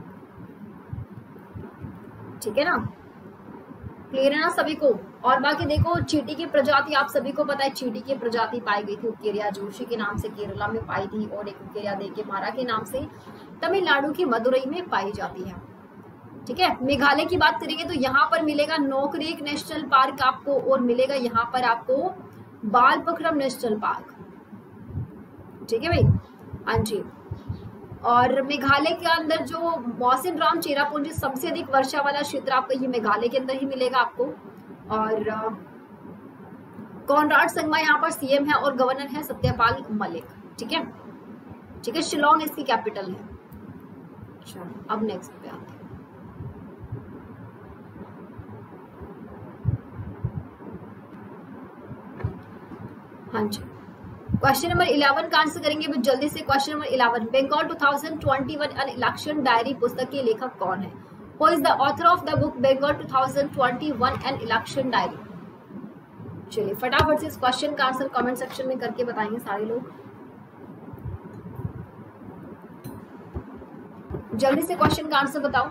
ठीक है ना। क्लियर है ना सभी को? और बाकी देखो चींटी की प्रजाति आप सभी को पता है, चींटी की प्रजाति पाई गई थी उकेरिया जोशी के नाम से केरला में पाई थी, और एक उकेरिया देके मारा के नाम से तमिलनाडु की मदुरई में पाई जाती है, ठीक है। मेघालय की बात करेंगे तो यहाँ पर मिलेगा नोकरेक नेशनल पार्क आपको, और मिलेगा यहाँ पर आपको बालपक्रम नेशनल पार्क, ठीक है भाई। हाँ जी। और मेघालय के अंदर जो मौसिन राम चेरापूंजी सबसे अधिक वर्षा वाला क्षेत्र आपका ये मेघालय के अंदर ही मिलेगा आपको। और कॉनराड संगमा यहाँ पर सीएम है, और गवर्नर है सत्यपाल मलिक, ठीक है ठीक है। शिलोंग इसकी कैपिटल है। अच्छा अब नेक्स्ट पे आते हैं। हाँ जी, क्वेश्चन नंबर इलेवन का आंसर करेंगे भी जल्दी से। Question number eleven, Bengal two thousand twenty one an election diary पुस्तक के लेखक कौन है? Who is the author of the book Bengal two thousand twenty one an election diary? चलिए फटाफट से इस क्वेश्चन का आंसर कमेंट सेक्शन में करके बताएंगे सारे लोग, जल्दी से क्वेश्चन का आंसर बताओ।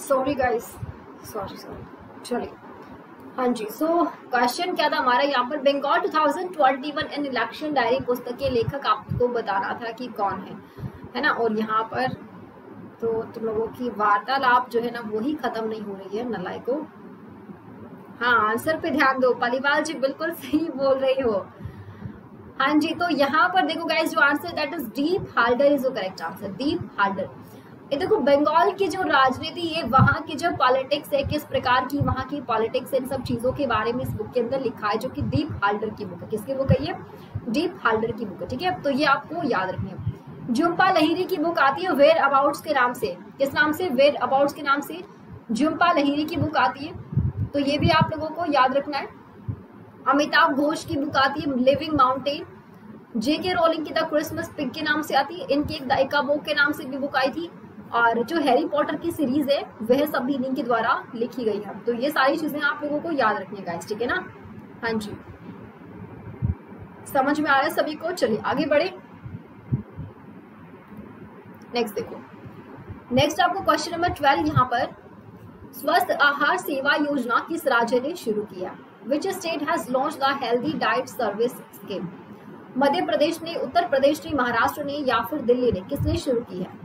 सॉरी गाइस, सॉरी सॉरी चलिए। हाँ जी, सो क्वेश्चन क्या था हमारा यहाँ पर, Bengal two thousand twenty one in election diary पुस्तक के लेखक आपको बताना था कि कौन है, है ना। और यहाँ पर तो तुम लोगों की वार्तालाप जो है ना वो ही खत्म नहीं हो रही है नलायको। हाँ, आंसर पे ध्यान दो पालीवाल जी, बिल्कुल सही बोल रही हो। हाँ जी, तो यहाँ पर देखो गाइस, जो answer that is Deep Halder is the correct answer, Deep Halder. ये देखो बंगाल की जो राजनीति है, वहाँ की जो पॉलिटिक्स है, किस प्रकार की वहाँ की पॉलिटिक्स है, इन सब चीजों के बारे में इस बुक के अंदर लिखा है, जो कि दीप हाल्डर की बुक है। किसकी बुक है ये? दीप हाल्डर की बुक है, ठीक है। तो ये आपको याद रखनी है। झुम्पा लहिरी की बुक आती है वेयर अबाउट्स के नाम से। किस नाम से? वेयर अबाउट्स के नाम से झुम्पा लहिरी की बुक आती है, तो ये भी आप लोगों को याद रखना है। अमिताभ घोष की बुक आती है लिविंग माउंटेन। जेके रोलिंग की द क्रिसमस पिग के नाम से आती है। इनकी एक द इकाबोक के नाम से भी बुक आई थी। और जो हैरी पॉटर की सीरीज है वह सब भी इन्हीं के द्वारा लिखी गई है। तो ये सारी चीजें आप लोगों को याद रखनी है गाइस, ठीक है ना। हाँ जी, समझ में आ रहा है सभी को। चलिए आगे बढ़े। नेक्स्ट देखो, नेक्स्ट आपको क्वेश्चन नंबर ट्वेल्व यहाँ पर, स्वस्थ आहार सेवा योजना किस राज्य ने शुरू किया? Which state has launched the healthy diet service scheme? Madhya Pradesh ने, उत्तर प्रदेश ने, महाराष्ट्र ने या फिर दिल्ली ने? किसने शुरू की है?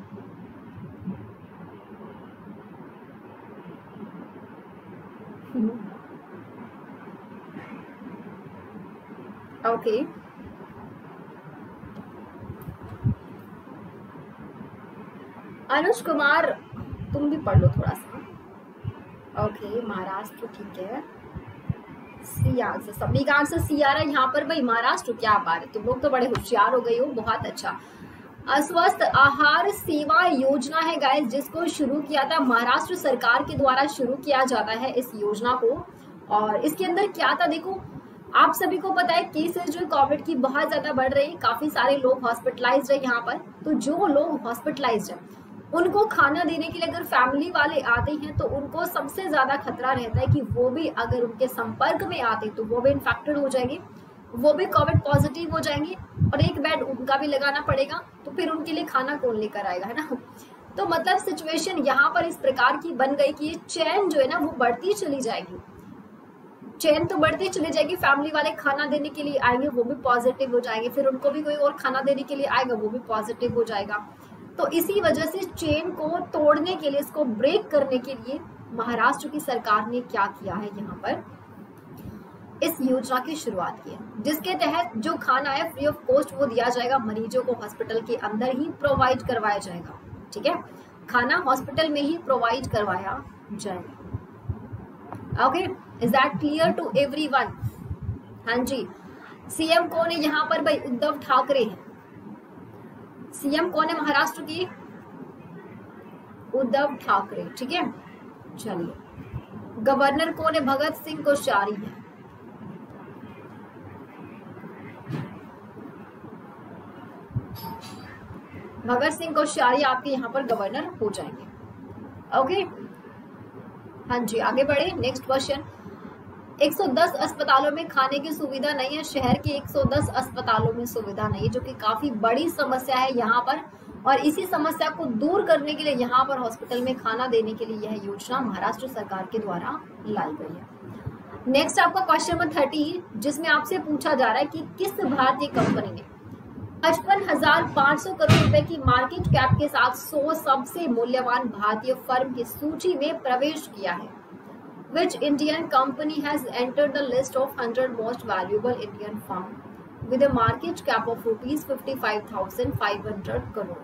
Okay okay. अनुज कुमार, तुम भी पढ़ लो थोड़ा सा। ओके okay, महाराष्ट्र, ठीक है। सी आंसर, सभी का आंसर सी आ रहा है यहाँ पर। भाई महाराष्ट्र, क्या बात है, तुम लोग तो बड़े होशियार हो गए हो, बहुत अच्छा। स्वस्थ आहार सेवा योजना है गाइस, जिसको शुरू किया था महाराष्ट्र सरकार के द्वारा शुरू किया जाता है इस योजना को। और इसके अंदर क्या था देखो, आप सभी को पता है केसेस जो कोविड की बहुत ज्यादा बढ़ रही है, काफी सारे लोग हॉस्पिटलाइज्ड है यहाँ पर। तो जो लोग हॉस्पिटलाइज्ड है उनको खाना देने के लिए अगर फैमिली वाले आते हैं तो उनको सबसे ज्यादा खतरा रहता है कि वो भी अगर उनके संपर्क में आते तो वो भी इन्फेक्टेड हो जाएंगे, वो भी कोविड पॉजिटिव हो जाएंगे, और एक बेड उनका भी लगाना पड़ेगा। तो फिर उनके लिए खाना कौन लेकर आएगा, है ना। तो मतलब सिचुएशन यहाँ पर इस प्रकार की बन गई कि ये चेन जो है ना वो बढ़ती चली जाएगी, चेन तो बढ़ती चली जाएगी। फैमिली वाले खाना देने के लिए आएंगे, वो भी पॉजिटिव हो जाएंगे, फिर उनको भी कोई और खाना देने के लिए आएगा, वो भी पॉजिटिव हो जाएगा। तो इसी वजह से चेन को तोड़ने के लिए, इसको ब्रेक करने के लिए महाराष्ट्र की सरकार ने क्या किया है, यहाँ पर इस योजना की शुरुआत की है, जिसके तहत जो खाना है फ्री ऑफ कॉस्ट वो दिया जाएगा, मरीजों को हॉस्पिटल के अंदर ही प्रोवाइड करवाया जाएगा, ठीक है। खाना हॉस्पिटल में ही प्रोवाइड करवाया जाएगा। Okay, is that clear to everyone? हाँ जी। सीएम कौन है यहाँ पर? भाई उद्धव ठाकरे है। सीएम कौन है महाराष्ट्र की? उद्धव ठाकरे, ठीक है। चलिए, गवर्नर कौन है? भगत सिंह कोश्यारी है। भगत सिंह कोश्यारी आपके यहाँ पर गवर्नर हो जाएंगे। ओके, हाँ जी, आगे बढ़े। नेक्स्ट क्वेश्चन, एक सौ दस अस्पतालों में खाने की सुविधा नहीं है। शहर के एक सौ दस अस्पतालों में सुविधा नहीं है, जो कि काफी बड़ी समस्या है यहाँ पर। और इसी समस्या को दूर करने के लिए यहाँ पर हॉस्पिटल में खाना देने के लिए यह योजना महाराष्ट्र सरकार के द्वारा लाई गई है। नेक्स्ट आपका क्वेश्चन नंबर थर्टी, जिसमें आपसे पूछा जा रहा है कि किस भारतीय कंपनी ने पचपन हजार पांच सौ करोड़ रुपए की मार्केट कैप के साथ सौ सबसे मूल्यवान भारतीय फर्म की सूची में प्रवेश किया है? Which Indian company has entered the list of one hundred most valuable Indian firm with a market cap of rupees fifty-five thousand five hundred crore?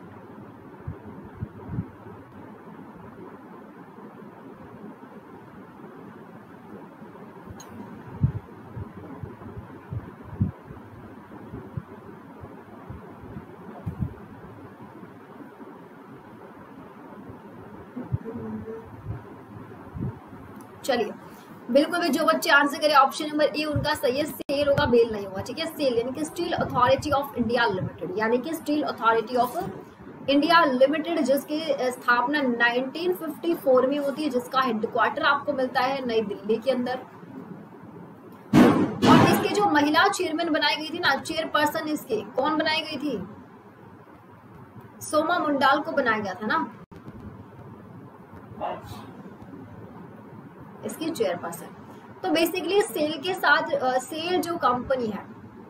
चलिए, बिल्कुल भी जो बच्चे आंसर करें ऑप्शन नंबर ए उनका सही है। सेल होगा, बेल नहीं होगा, ठीक है। सेल यानी कि steel authority of India limited, यानी कि steel authority of India limited, जिसकी स्थापना नाइनटीन फिफ्टी फोर में होती है, जिसका हेडक्वार्टर आपको मिलता है नई दिल्ली के अंदर। और इसके जो महिला चेयरमैन बनाई गई थी ना, चेयरपर्सन इसके कौन बनाई गई थी? सोमा मुंडाल को बनाया गया था ना। इसकी चेयरपर्सन। तो बेसिकली सेल के साथ सेल जो कंपनी है,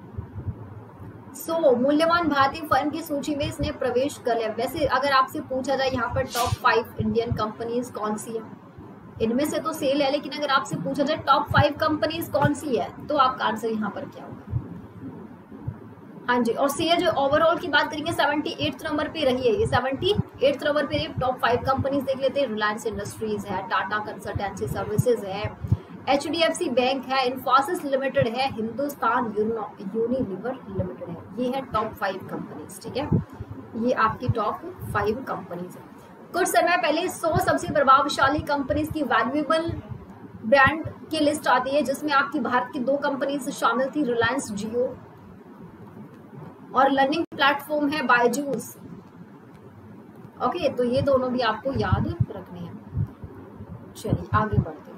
सो so, मूल्यवान भारतीय फर्म की सूची में इसने प्रवेश कर लिया। वैसे अगर आपसे पूछा जाए यहाँ पर टॉप फाइव इंडियन कंपनीज कौन सी है, इनमें से तो सेल है, लेकिन अगर आपसे पूछा जाए टॉप फाइव कंपनीज कौन सी है तो आपका आंसर यहाँ पर क्या होगा? हाँ जी, और शेयर जो ओवरऑल की बात करेंगे सेवेंटी एट नंबर पे रही है, ये सेवेंटी एट नंबर पे टॉप फाइव कंपनीज देख लेते हैं। रिलायंस इंडस्ट्रीज है, टाटा कंसल्टेंसी सर्विसेज है, H D F C bank है, इन्फोसिस लिमिटेड है, हिंदुस्तान यूनिलीवर लिमिटेड है। ये है टॉप फाइव कंपनीज, ठीक है, ये आपकी टॉप फाइव कंपनीज है। कुछ समय पहले सौ सबसे प्रभावशाली कंपनीज की वैल्यूएबल ब्रांड की लिस्ट आती है, जिसमें आपकी भारत की दो कंपनीज शामिल थी, रिलायंस जियो और लर्निंग प्लेटफॉर्म है बायजूस। ओके, तो ये दोनों भी आपको याद रखने हैं। चलिए आगे बढ़ते हैं।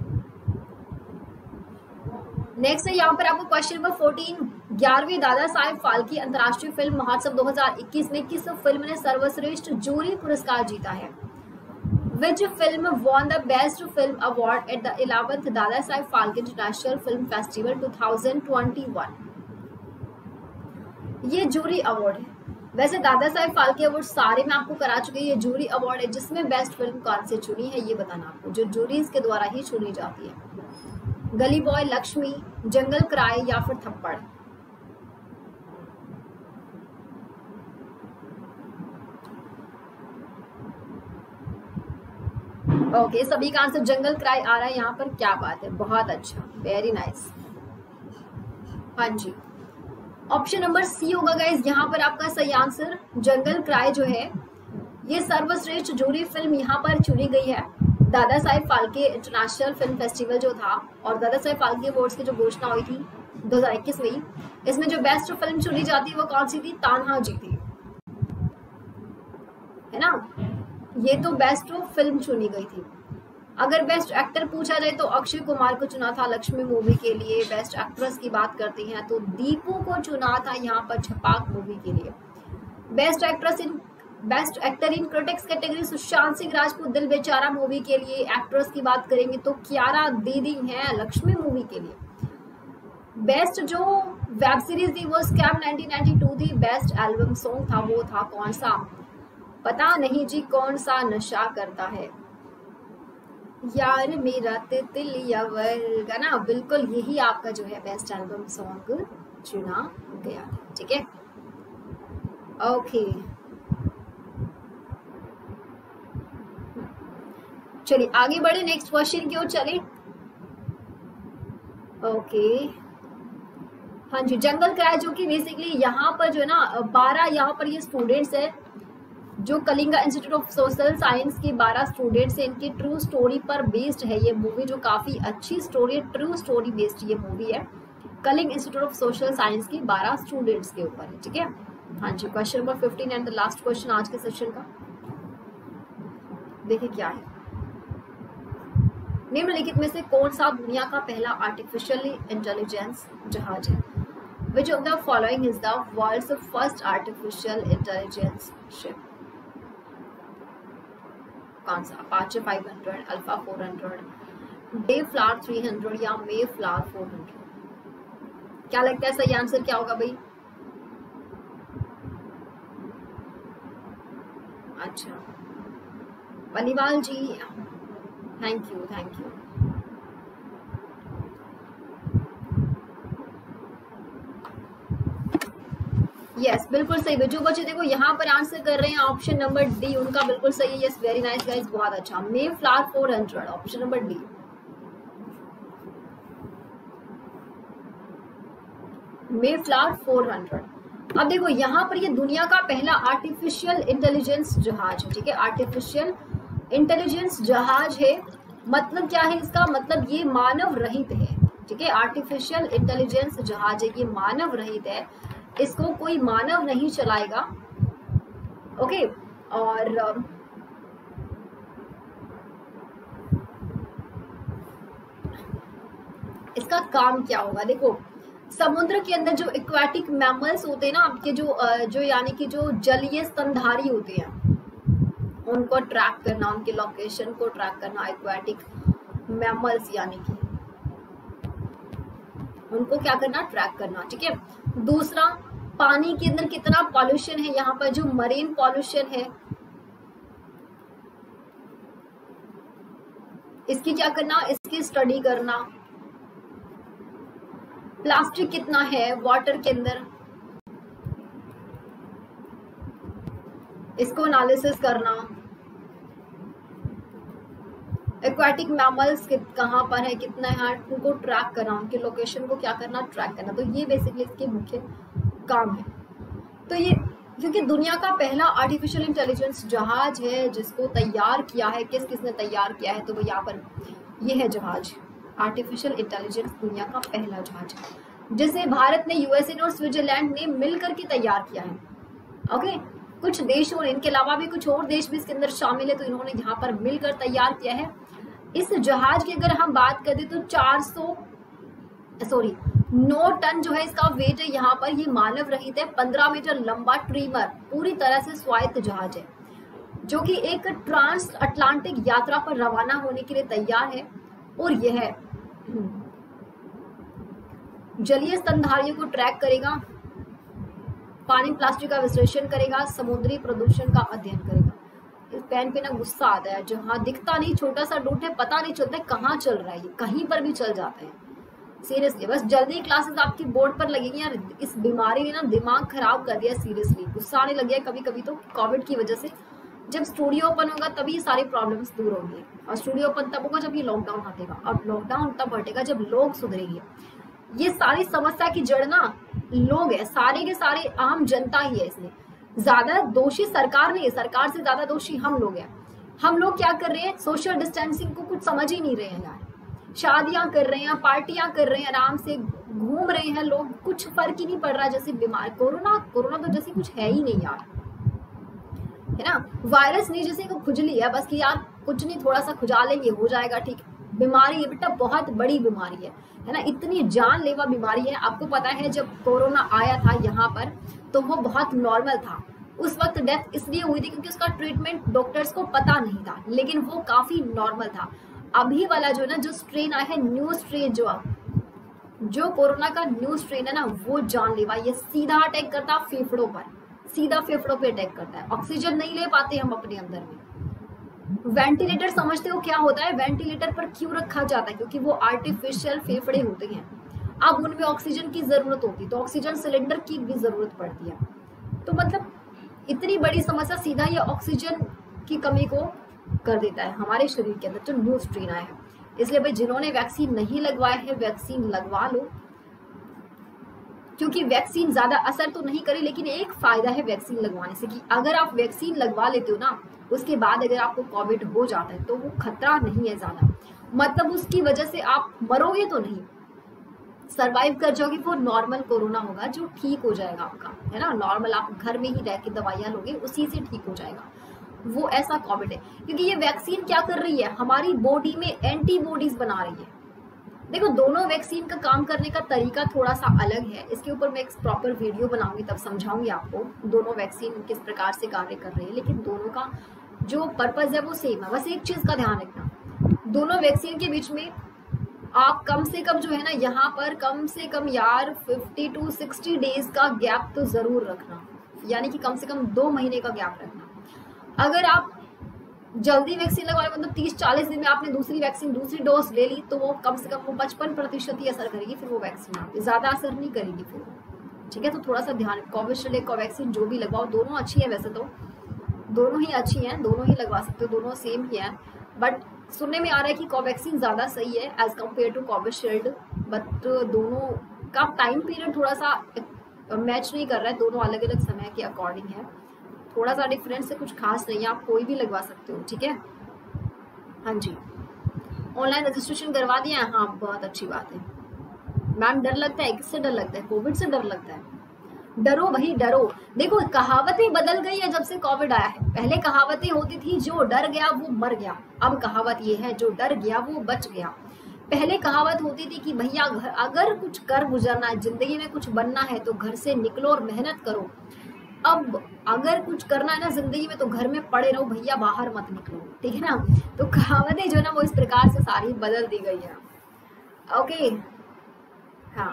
नेक्स्ट है यहाँ पर आपको क्वेश्चन नंबर फोर्टीन, ग्यारहवीं दादा साहेब फाल्के अंतर्राष्ट्रीय फिल्म महोत्सव दो हज़ार इक्कीस में किस फिल्म ने सर्वश्रेष्ठ जूरी पुरस्कार जीता है? Which film won the Best Film Award at the eleventh Dada Saheb Phalke international film festival two thousand twenty one? ये जूरी अवार्ड है। वैसे दादा साहेब फाल्के अवार्ड सारे में आपको करा चुके हैं, ये जूरी अवार्ड है जिसमें बेस्ट फिल्म कौन सी चुनी है ये बताना आपको, जो जूरीज के द्वारा ही चुनी जाती है। गली बॉय, लक्ष्मी, जंगल क्राई या फिर थप्पड़? ओके okay, सभी का आंसर जंगल क्राई आ रहा है यहाँ पर, क्या बात है, बहुत अच्छा, वेरी नाइस। हाँ जी, ऑप्शन नंबर सी होगा गाइस यहाँ पर आपका सही आंसर। जंगल क्राई जो है ये सर्वश्रेष्ठ जूरी फिल्म यहाँ पर चुनी गई है। Dada Saheb Phalke international film festival जो था और दादा साहेब फाल्के अवार्ड्स की जो घोषणा हुई थी दो हज़ार इक्कीस में, इसमें जो बेस्ट फिल्म चुनी जाती है वो कौन सी थी? तान्हाजी थी, है ना, ये तो बेस्ट फिल्म चुनी गई थी। अगर बेस्ट एक्टर पूछा जाए तो अक्षय कुमार को चुना था लक्ष्मी मूवी के लिए। बेस्ट एक्ट्रेस की बात करते हैं तो दीपू को चुना था यहाँ पर छपाक मूवी के लिए। Best actress in best actor in critics category Sushant Singh Rajput Dil Bechara movie के लिए। एक्ट्रेस की बात करेंगे तो कियारा दीदी हैं लक्ष्मी मूवी के लिए। बेस्ट जो वेब सीरीज थी वो स्कैम नाइनटीन नाइंटी टू थी। बेस्ट एल्बम सॉन्ग था वो था कौन सा? पता नहीं जी, कौन सा नशा करता है यार मेरा तितलिया वर गाना, बिल्कुल यही आपका जो है बेस्ट एल्बम सॉन्ग चुना गया था, ठीक है। ओके चलिए आगे बढ़े, नेक्स्ट क्वेश्चन की ओर चले। ओके हाँ जी, जंगल क्राई जो कि बेसिकली यहाँ पर जो है ना बारह यहाँ पर ये स्टूडेंट्स है जो Kalinga institute of social science के बारह स्टूडेंट्स हैं, इनकी ट्रू स्टोरी पर बेस्ड है ये मूवी, जो काफी अच्छी स्टोरी है, ट्रू स्टोरी बेस्ड ये मूवी है। Kalinga institute of social science की बारह स्टूडेंट्स के ऊपर है, ठीक है। हाँ जी, question number fifteen and the last question आज के सेशन का, देखिए क्या है। निम्नलिखित में से कौन सा दुनिया का पहला आर्टिफिशियल इंटेलिजेंस जहाज है? Which of the following is the world's first artificial intelligence ship? कौन सा? Apache five hundred, alpha four hundred, day flower three hundred या मे फ्लावर फोर हंड्रेड? क्या लगता है सही आंसर क्या होगा भाई? अच्छा Beniwal ji, thank you thank you. Yes yes, बिल्कुल सही। जो बच्चे देखो यहाँ पर आंसर कर रहे हैं ऑप्शन नंबर डी, उनका बिल्कुल सही है। यस वेरी नाइस गाइस, बहुत अच्छा। Mayflower four hundred, option number D. Mayflower four hundred. अब देखो यहाँ पर ये दुनिया का पहला आर्टिफिशियल इंटेलिजेंस जहाज है, ठीक है। आर्टिफिशियल इंटेलिजेंस जहाज है, मतलब क्या है इसका? मतलब ये मानव रहित है, ठीक है। आर्टिफिशियल इंटेलिजेंस जहाज है, ये मानव रहित है, इसको कोई मानव नहीं चलाएगा, ओके। और इसका काम क्या होगा? देखो समुद्र के अंदर जो एक्वाटिक मैमल्स होते हैं ना आपके, जो जो यानी कि जो जलीय स्तनधारी होते हैं, उनको ट्रैक करना, उनके लोकेशन को ट्रैक करना, एक्वाटिक मैमल्स यानी कि उनको क्या करना, ट्रैक करना। ठीक है। दूसरा, पानी के अंदर कितना पॉल्यूशन है, यहाँ पर जो मरीन पॉल्यूशन है इसकी क्या करना, इसकी स्टडी करना। प्लास्टिक कितना है वाटर के अंदर, इसको एनालिसिस करना। एक्वाटिक मैमल्स कहाँ पर है, कितना है, उनको ट्रैक करना, उनके लोकेशन को क्या करना, ट्रैक करना। तो ये बेसिकली इसके मुख्य काम है। तो ये क्योंकि दुनिया का पहला आर्टिफिशियल इंटेलिजेंस जहाज है जिसको तैयार किया है, किस किसने तैयार किया है, तो वो यहाँ पर ये है जहाज, आर्टिफिशियल इंटेलिजेंस दुनिया का पहला जहाज जिसे भारत ने, यूएसए ने और स्विट्जरलैंड ने मिलकर के तैयार किया है। ओके, कुछ देशों ने, इनके अलावा भी कुछ और देश भी इसके अंदर शामिल है, तो इन्होंने यहाँ पर मिलकर तैयार किया है। इस जहाज की अगर हम बात करें तो चार सौ सॉरी नौ टन जो है इसका वेट है यहाँ पर। ये मानव रहित है, पंद्रह मीटर लंबा ट्रीमर, पूरी तरह से स्वायत्त जहाज है जो कि एक ट्रांस अटलांटिक यात्रा पर रवाना होने के लिए तैयार है। और यह जलीय स्तनधारियों को ट्रैक करेगा, पानी प्लास्टिक का विश्लेषण करेगा, समुद्री प्रदूषण का अध्ययन करेगा। इस पेन पे ना गुस्सा आता है, जहाँ दिखता नहीं, छोटा सा डॉट है, पता नहीं चलता है कहाँ चल रहा है, ये कहीं पर भी चल जाता है। सीरियसली बस जल्दी क्लासेस आपकी बोर्ड पर लगेगी यार। इस बीमारी ने ना दिमाग खराब कर दिया, सीरियसली गुस्सा आने लग गया कभी कभी तो कोविड की वजह से। जब स्टूडियो ओपन होगा तभी सारी प्रॉब्लम्स दूर होंगी, और स्टूडियो ओपन तब होगा जब ये लॉकडाउन हटेगा, और लॉकडाउन तब हटेगा जब लोग सुधरेंगे। ये सारी समस्या की जड़ ना लोग है, सारे के सारे आम जनता ही है। इसमें ज्यादा दोषी सरकार नहीं है, सरकार से ज्यादा दोषी हम लोग हैं। हम लोग क्या कर रहे हैं, सोशल डिस्टेंसिंग को कुछ समझ ही नहीं रहे हैं यार। शादियां कर रहे हैं, पार्टियां कर रहे हैं, आराम से घूम रहे हैं लोग, कुछ फर्क ही नहीं पड़ रहा। जैसे बीमार कोरोना कोरोना तो जैसे कुछ है ही नहीं यार, है ना। वायरस नहीं, जैसे खुजली है बस कि यार कुछ नहीं, थोड़ा सा खुजा लेंगे हो जाएगा ठीक। बीमारी है बेटा, बहुत बड़ी बीमारी है, है ना, इतनी जानलेवा बीमारी है। आपको पता है जब कोरोना आया था यहाँ पर तो वो बहुत नॉर्मल था। उस वक्त डेथ इसलिए हुई थी क्योंकि उसका ट्रीटमेंट डॉक्टर्स को पता नहीं था, लेकिन वो काफी नॉर्मल था। अभी वाला जो ना जो स्ट्रेन आया है, न्यू स्ट्रेन, जो जो कोरोना का न्यू स्ट्रेन है ना, वो जानलेवा, ये सीधा अटैक करता है फेफड़ों पर, सीधा फेफड़ों पे अटैक करता है। ऑक्सीजन नहीं ले पाते हम अपने अंदर में। वेंटिलेटर समझते हो क्या होता है, वेंटिलेटर पर क्यों रखा जाता है, क्योंकि वो आर्टिफिशियल फेफड़े होते हैं। अब उनमें ऑक्सीजन की जरूरत होती है तो ऑक्सीजन सिलेंडर की भी जरूरत पड़ती है। तो मतलब इतनी बड़ी समस्या, सीधा ये ऑक्सीजन की कमी को कर देता है हमारे शरीर के अंदर, जो न्यू स्ट्रेन आया है। इसलिए भाई जिन्होंने वैक्सीन नहीं लगवाया है वैक्सीन लगवा लो, क्योंकि वैक्सीन ज्यादा असर तो नहीं करे, लेकिन एक फायदा है वैक्सीन लगवाने से कि अगर आप वैक्सीन लगवा लेते हो ना, उसके बाद अगर आपको कोविड हो जाता है तो वो खतरा नहीं है ज्यादा, मतलब उसकी वजह से आप मरोगे तो नहीं, सरवाइव कर जाओगे। वो नॉर्मल कोरोना होगा जो ठीक हो जाएगा आपका, है ना, नॉर्मल आप घर में ही रह के दवाइयां लोगे उसी से ठीक हो जाएगा, वो ऐसा कोविड है। क्योंकि ये वैक्सीन क्या कर रही है, हमारी बॉडी में एंटीबॉडीज बना रही है। देखो दोनों वैक्सीन का काम करने का तरीका थोड़ा सा अलग है, इसके ऊपर मैं एक प्रॉपर वीडियो बनाऊंगी तब समझाऊंगी आपको दोनों वैक्सीन किस प्रकार से कार्य कर रहे हैं, लेकिन दोनों का जो पर्पज है वो सेम है। बस एक चीज का ध्यान रखना, दोनों वैक्सीन के बीच में आप कम से कम जो है ना, यहाँ पर कम से कम यार फिफ्टी टू सिक्सटी डेज का गैप तो जरूर रखना, यानी कि कम से कम दो महीने का गैप रखना। अगर आप जल्दी वैक्सीन लगवा रहे मतलब तीस चालीस दिन में आपने दूसरी वैक्सीन दूसरी डोज ले ली तो वो कम से कम वो पचपन प्रतिशत ही असर करेगी, फिर वो वैक्सीन आपकी ज्यादा असर नहीं करेगी फिर, ठीक है। तो थोड़ा सा ध्यान, कोविशील्ड कोवैक्सीन जो भी लगवाओ, दोनों अच्छी है, वैसे तो दोनों ही अच्छी हैं, दोनों ही लगवा सकते हो, दोनों सेम ही है। बट सुनने में आ रहा है कि कोवैक्सीन ज्यादा सही है as compare to Covishield, but दोनों का टाइम पीरियड थोड़ा सा मैच नहीं कर रहा है, दोनों अलग अलग समय के अकॉर्डिंग है, थोड़ा सा डिफरेंस से कुछ खास नहीं है, आप कोई भी लगवा सकते हो, ठीक है। हाँ जी, ऑनलाइन रजिस्ट्रेशन करवा दिया है, हाँ बहुत अच्छी बात है। मैम डर लगता है, किससे डर लगता है, कोविड से डर लगता है? डरो भाई डरो। देखो कहावतें बदल गई है जब से कोविड आया है, पहले कहावतें होती थी जो डर गया वो मर गया, अब कहावत ये है जो डर गया वो बच गया। पहले कहावत होती थी कि भैया अगर कुछ कर गुजरना है, जिंदगी में कुछ बनना है तो घर से निकलो और मेहनत करो, अब अगर कुछ करना है ना जिंदगी में तो घर में पड़े रहो भैया, बाहर मत निकलो, ठीक है ना। तो कहावतें जो ना वो इस प्रकार से सारी बदल दी गई है। ओके, हाँ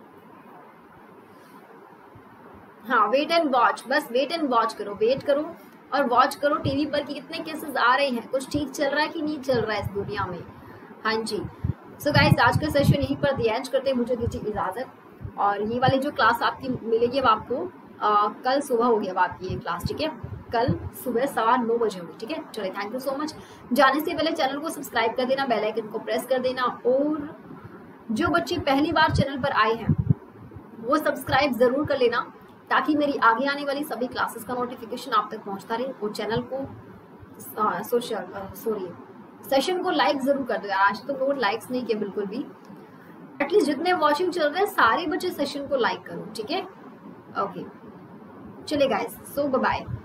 हाँ, वेट एंड वॉच, बस वेट एंड वॉच करो, वेट करो और वॉच करो टीवी पर कि कितने केसेस आ रहे हैं, कुछ ठीक चल रहा है कि नहीं चल रहा है इस दुनिया में। हाँ जी, सो गाइस आज का सेशन यहीं पर दी एंड करते हैं, मुझे दीजिए इजाजत। और ये वाली जो क्लास आपकी मिलेगी अब आपको आ, कल सुबह होगी अब आपकी ये क्लास, ठीक है, कल सुबह सवा नौ बजे होगी, ठीक है। चलिए, थैंक यू सो मच। जाने से पहले चैनल को सब्सक्राइब कर देना, बेल आइकन को प्रेस कर देना, और जो बच्चे पहली बार चैनल पर आए हैं वो सब्सक्राइब जरूर कर लेना, ताकि मेरी आगे आने वाली सभी क्लासेस का नोटिफिकेशन आप तक पहुंचता रहे। और चैनल को सोशल सॉरी सेशन को लाइक जरूर कर दो यार, आज तो लोग लाइक्स नहीं किए बिल्कुल भी। एटलीस्ट जितने वॉचिंग चल रहे हैं सारे बच्चे सेशन को लाइक करो, ठीक है। ओके, चलिए गाइस, सो बाय बाय।